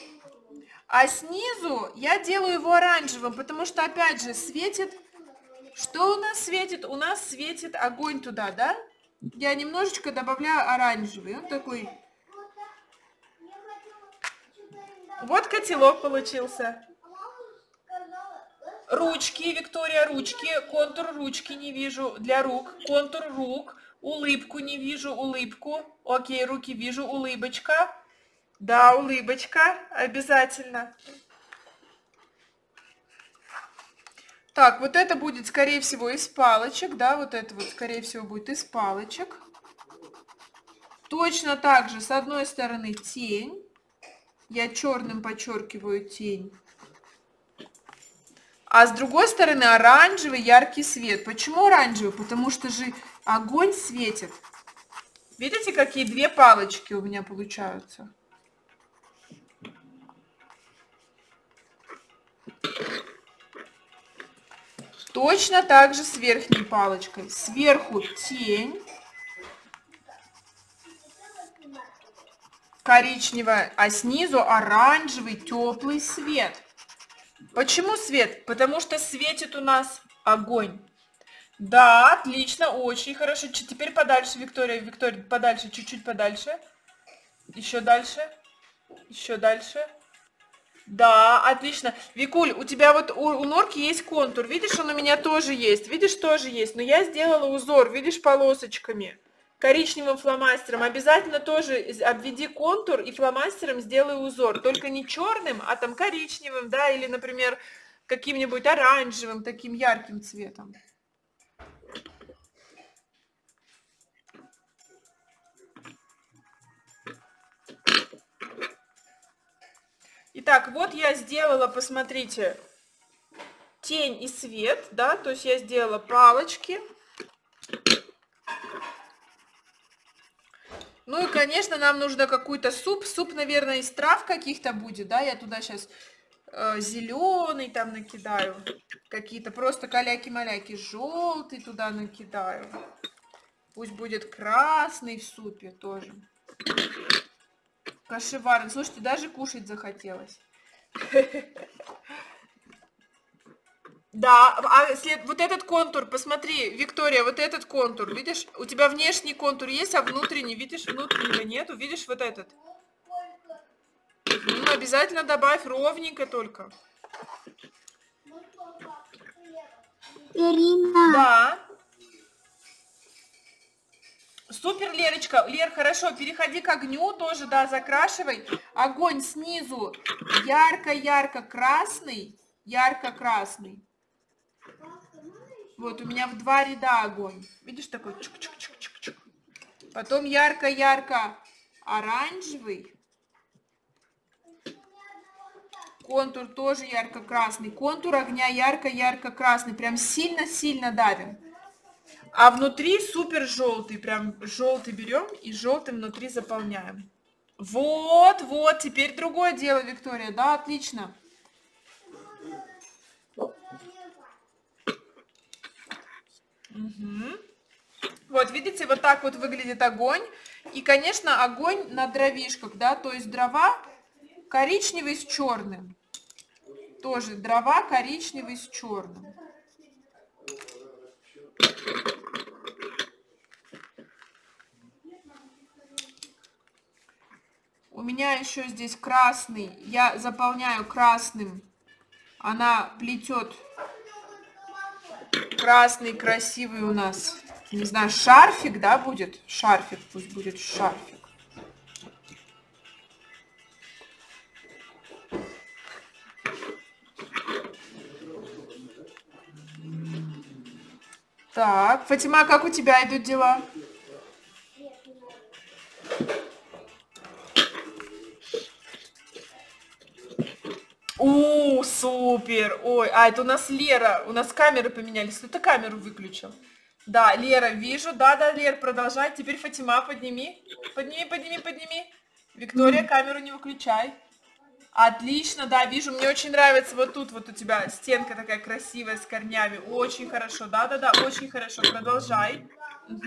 А снизу я делаю его оранжевым, потому что, опять же, светит Что у нас светит? У нас светит огонь туда, да? Я немножечко добавляю оранжевый. Он такой. Вот котелок получился. Ручки, Виктория, ручки. Контур ручки не вижу. Для рук. Контур рук. Улыбку не вижу. Улыбку. Окей, руки вижу. Улыбочка. Да, улыбочка. Обязательно. Так, вот это будет, скорее всего, из палочек, да, вот это вот, скорее всего, будет из палочек. Точно так же, с одной стороны, тень. Я черным подчеркиваю тень. А с другой стороны, оранжевый яркий свет. Почему оранжевый? Потому что же огонь светит. Видите, какие две палочки у меня получаются? Точно так же с верхней палочкой. Сверху тень. Коричневая, а снизу оранжевый теплый свет. Почему свет? Потому что светит у нас огонь. Да, отлично, очень хорошо. Теперь подальше, Виктория. Виктория, подальше, чуть-чуть подальше. Еще дальше. Еще дальше. Да, отлично. Викуль, у тебя вот у норки есть контур. Видишь, он у меня тоже есть. Видишь, тоже есть. Но я сделала узор, видишь, полосочками. Коричневым фломастером. Обязательно тоже обведи контур и фломастером сделай узор. Только не черным, а там коричневым, да, или, например, каким-нибудь оранжевым, таким ярким цветом. Итак, вот я сделала, посмотрите, тень и свет, да, то есть я сделала палочки. Ну и, конечно, нам нужно какой-то суп. Суп, наверное, из трав каких-то будет, да, я туда сейчас зеленый там накидаю, какие-то просто каляки-маляки, желтый туда накидаю. Пусть будет красный в супе тоже. Кашеварный. Слушайте, даже кушать захотелось. Да, вот этот контур, посмотри, Виктория, вот этот контур, видишь, у тебя внешний контур есть, а внутренний, видишь, внутреннего нету, видишь, вот этот. Ну, обязательно добавь ровненько только. Ирина. Да. Супер, Лерочка. Лер, хорошо, переходи к огню тоже, да, закрашивай. Огонь снизу ярко-ярко красный, ярко-красный. Вот, у меня в 2 ряда огонь. Видишь, такой чук-чук-чук-чук-чук. Потом ярко-ярко оранжевый. Контур тоже ярко-красный. Контур огня ярко-ярко красный. Прям сильно-сильно давим. А внутри супер желтый. Прям желтый берем и желтым внутри заполняем. Вот, вот. Теперь другое дело, Виктория. Да, отлично. Угу. Вот, видите, вот так вот выглядит огонь. И, конечно, огонь на дровишках, да, то есть дрова коричневый с черным. Тоже дрова коричневый с черным. У меня еще здесь красный. Я заполняю красным. Она плетет красный красивый у нас, не знаю, шарфик, да, будет? Шарфик, пусть будет шарфик. Так, Фатима, как у тебя идут дела? О, супер! Ой, а это у нас Лера. У нас камеры поменялись. Кто-то камеру выключил. Да, Лера, вижу. Да, Лер, продолжай. Теперь Фатима, подними. Подними. Виктория, камеру не выключай. Отлично, да, вижу. Мне очень нравится вот тут вот у тебя стенка такая красивая с корнями. Очень хорошо. Да, очень хорошо. Продолжай. Угу.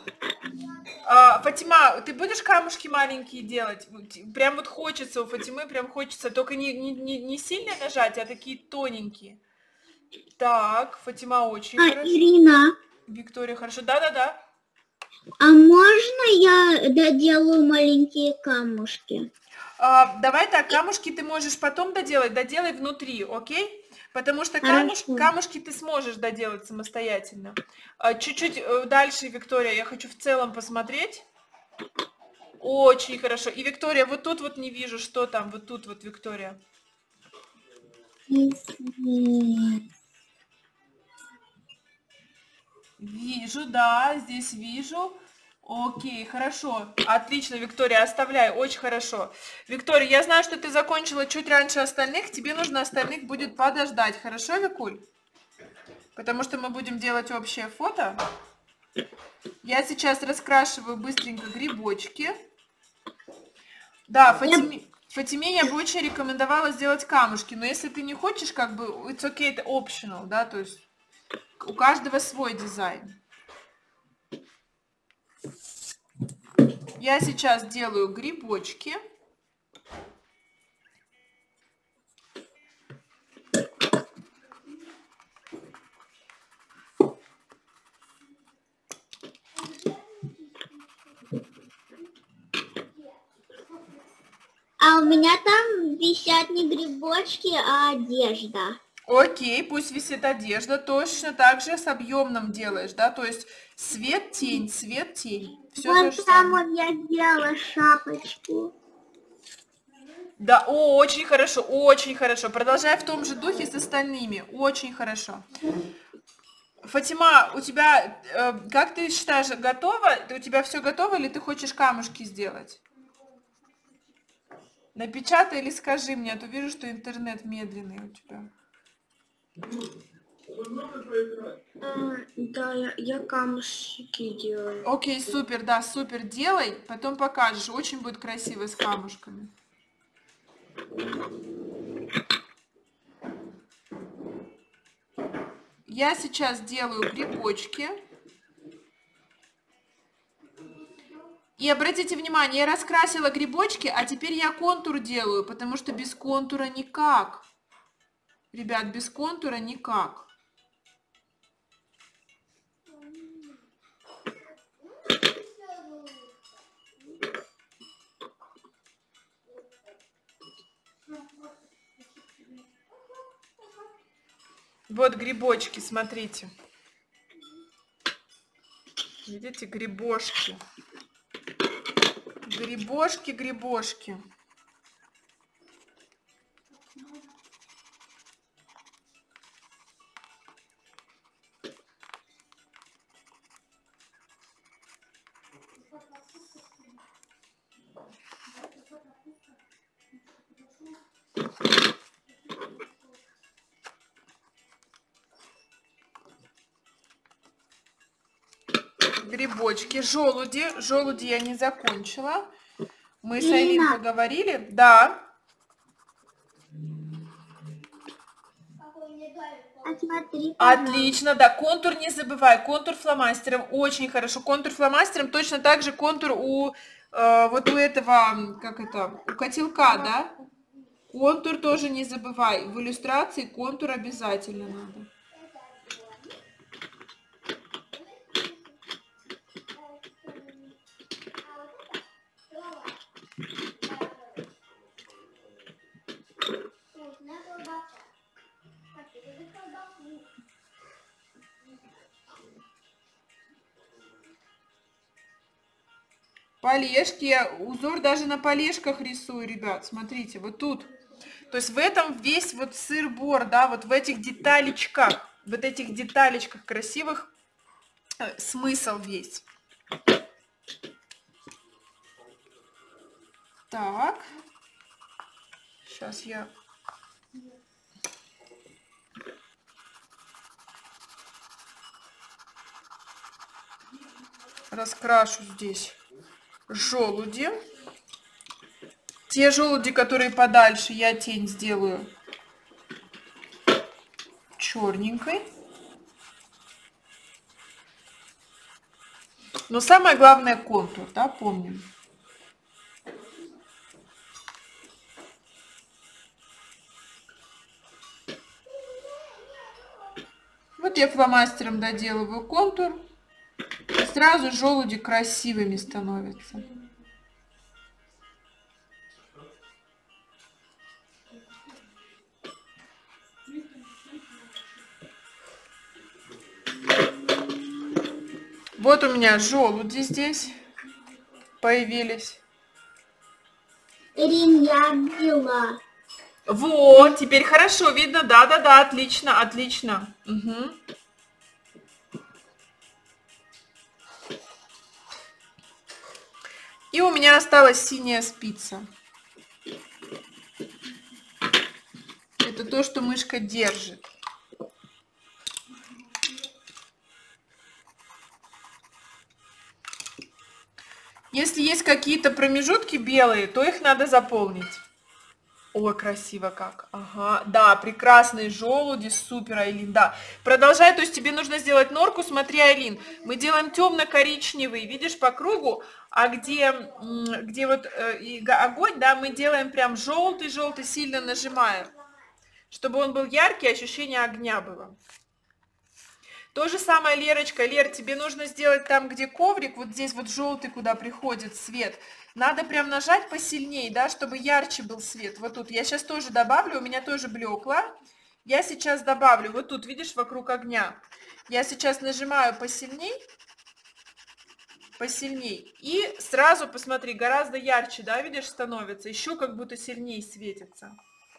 Фатима, ты будешь камушки маленькие делать? Прям вот хочется у Фатимы, прям хочется. Только не сильно нажать, а такие тоненькие. Так, Фатима очень А, хорошо. Ирина, Виктория хорошо. Да-да-да. а можно я доделаю маленькие камушки? Давай так, камушки ты можешь потом доделать, доделай внутри, окей? Потому что Хорошо. камушки ты сможешь доделать самостоятельно. Чуть-чуть дальше, Виктория, я хочу в целом посмотреть. Очень хорошо. И, Виктория, вот тут вот не вижу, что там, вот тут вот, Виктория. Вижу, да, здесь вижу. Окей, хорошо. Отлично, Виктория, оставляй, очень хорошо. Виктория, я знаю, что ты закончила чуть раньше остальных, тебе нужно остальных будет подождать, хорошо, Викуль? Потому что мы будем делать общее фото. Я сейчас раскрашиваю быстренько грибочки. Да, Фатиме я бы очень рекомендовала сделать камушки, но если ты не хочешь, как бы, it's okay, это optional, да, то есть у каждого свой дизайн. Я сейчас делаю грибочки. А у меня там висят не грибочки, а одежда. Окей, пусть висит одежда. Точно так же с объемным делаешь, да? То есть свет, тень, свет, тень. Все то Вот же там самое. вот я сделала шапочку. Да, очень хорошо, очень хорошо. Продолжай в том же духе с остальными. Очень хорошо. Фатима, у тебя, как ты считаешь, готово? У тебя все готово или ты хочешь камушки сделать? Напечатай или скажи мне, а то вижу, что интернет медленный у тебя. Да, я камушки делаю. Окей, супер, да, супер, делай, потом покажешь. Очень будет красиво с камушками. Я сейчас делаю грибочки. И обратите внимание, я раскрасила грибочки, а теперь я контур делаю, потому что без контура никак. Ребят, без контура никак. Вот грибочки, смотрите. Видите, грибошки. Грибошки, грибошки. Грибочки, желуди. Желуди я не закончила. Мы с Айлин Ирина. поговорили. Да. А смотри, пожалуйста. Отлично, да. Контур не забывай. Контур фломастером очень хорошо. Контур фломастером точно так же контур у вот у этого, как это, у котелка, да? Контур тоже не забывай. В иллюстрации контур обязательно надо. Полежки, я узор даже на полежках рисую, ребят, смотрите, вот тут. То есть в этом весь вот сыр-бор, да, вот в этих деталечках, вот этих деталечках красивых смысл весь. Так, сейчас я... раскрашу здесь желуди. Те желуди, которые подальше, я тень сделаю черненькой. Но самое главное контур, да, помним. Вот я фломастером доделываю контур. И сразу желуди красивыми становятся. Вот у меня желуди здесь появились. Ирин, я взяла. Вот, теперь хорошо видно. Да-да-да, отлично, отлично. Угу. И у меня осталась синяя спица. Это то, что мышка держит. Если есть какие-то промежутки белые, то их надо заполнить. Ой, красиво как. Ага, да, прекрасные желуди, супер, Айлин, да. Продолжай, то есть тебе нужно сделать норку, смотри, Айлин, мы делаем темно-коричневый, видишь, по кругу, а где вот огонь, да, мы делаем прям желтый-желтый, сильно нажимаем, чтобы он был яркий, ощущение огня было. То же самое, Лерочка. Лер, тебе нужно сделать там, где коврик, вот здесь вот желтый, куда приходит свет. Надо прям нажать посильнее, да, чтобы ярче был свет. Вот тут. Я сейчас тоже добавлю, у меня тоже блекло. Я сейчас добавлю, вот тут, видишь, вокруг огня. Я сейчас нажимаю посильней. Посильней. И сразу, посмотри, гораздо ярче, да, видишь, становится. Еще как будто сильнее светится.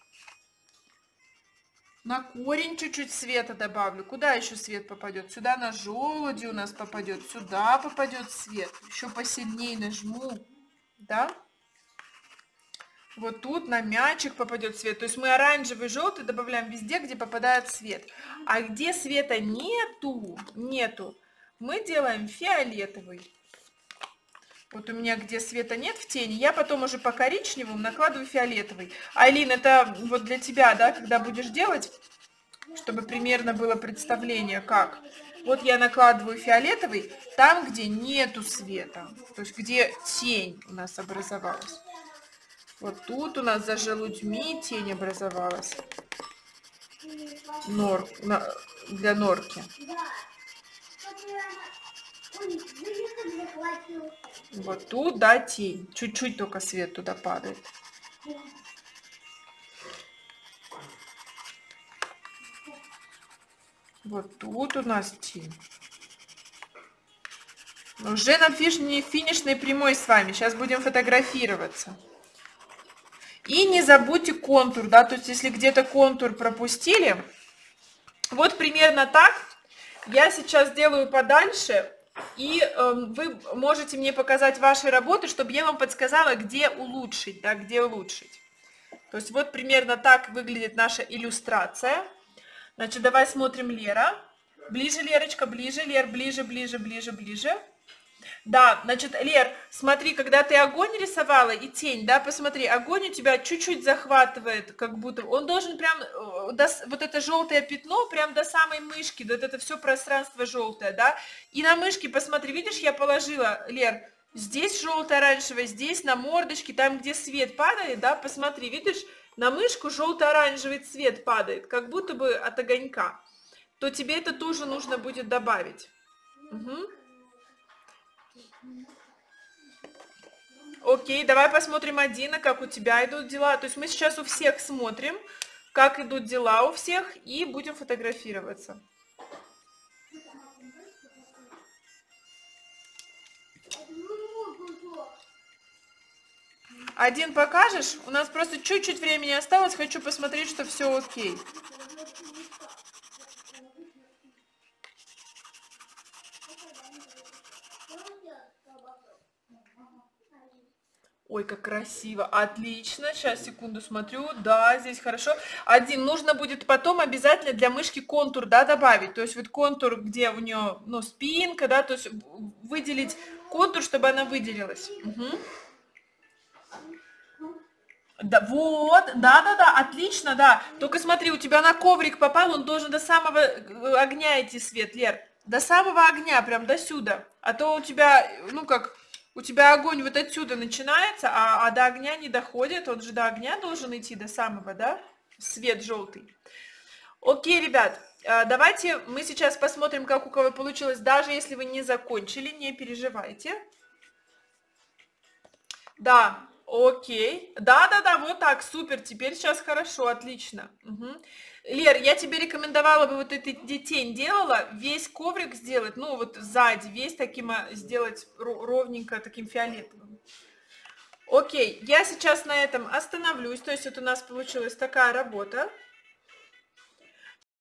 На корень чуть-чуть света добавлю. Куда еще свет попадет? Сюда на желуди у нас попадет. Сюда попадет свет. Еще посильнее нажму. Да? Вот тут на мячик попадет свет. То есть мы оранжевый, желтый добавляем везде, где попадает свет. А где света нету, мы делаем фиолетовый. Вот у меня где света нет в тени, я потом уже по коричневому накладываю фиолетовый. Айлин, это вот для тебя, да, когда будешь делать, чтобы примерно было представление, как. Вот я накладываю фиолетовый там, где нету света, то есть где тень у нас образовалась. Вот тут у нас за желудьми тень образовалась. Для норки. Вот тут, да, тень. Чуть-чуть только свет туда падает. Вот тут у нас тень. Уже на финишной прямой с вами. Сейчас будем фотографироваться. И не забудьте контур, да, то есть если где-то контур пропустили, вот примерно так. Я сейчас делаю подальше. И вы можете мне показать ваши работы, чтобы я вам подсказала, где улучшить, да, где улучшить. То есть вот примерно так выглядит наша иллюстрация. Значит, давай смотрим Лера. Ближе, Лерочка, ближе, Лер, ближе, ближе, ближе, ближе. Да, значит, Лер, смотри, когда ты огонь рисовала и тень, да, посмотри, огонь у тебя чуть-чуть захватывает, как будто, он должен прям, вот это желтое пятно, прям до самой мышки, вот это все пространство желтое, да, и на мышке, посмотри, видишь, я положила, Лер, здесь желтое оранжевое, здесь на мордочке, там, где свет падает, да, посмотри, видишь, на мышку желто-оранжевый цвет падает, как будто бы от огонька, то тебе это тоже нужно будет добавить. Угу. Окей, давай посмотрим, Адина, как у тебя идут дела. То есть мы сейчас у всех смотрим, как идут дела у всех, и будем фотографироваться. Один покажешь? У нас просто чуть-чуть времени осталось. Хочу посмотреть, что все окей. Ой, как красиво. Отлично. Сейчас, секунду, смотрю. Да, здесь хорошо. Один. Нужно будет потом обязательно для мышки контур, да, добавить. То есть вот контур, где у нее, ну, спинка, да, то есть выделить контур, чтобы она выделилась. Угу. Да, вот, да, отлично, да. Только смотри, у тебя на коврик попал, он должен до самого огня идти свет, Лер. До самого огня, прям до сюда. А то у тебя, ну как, у тебя огонь вот отсюда начинается, а до огня не доходит. Он же до огня должен идти, до самого, да? Свет желтый. Окей, ребят. Давайте мы сейчас посмотрим, как у кого получилось, даже если вы не закончили, не переживайте. Да, окей. Да, вот так, супер, теперь сейчас хорошо, отлично. Угу. Лер, я тебе рекомендовала бы вот эту тень делала, весь коврик сделать, ну вот сзади, весь таким сделать ровненько, таким фиолетовым. Окей, я сейчас на этом остановлюсь, то есть вот у нас получилась такая работа.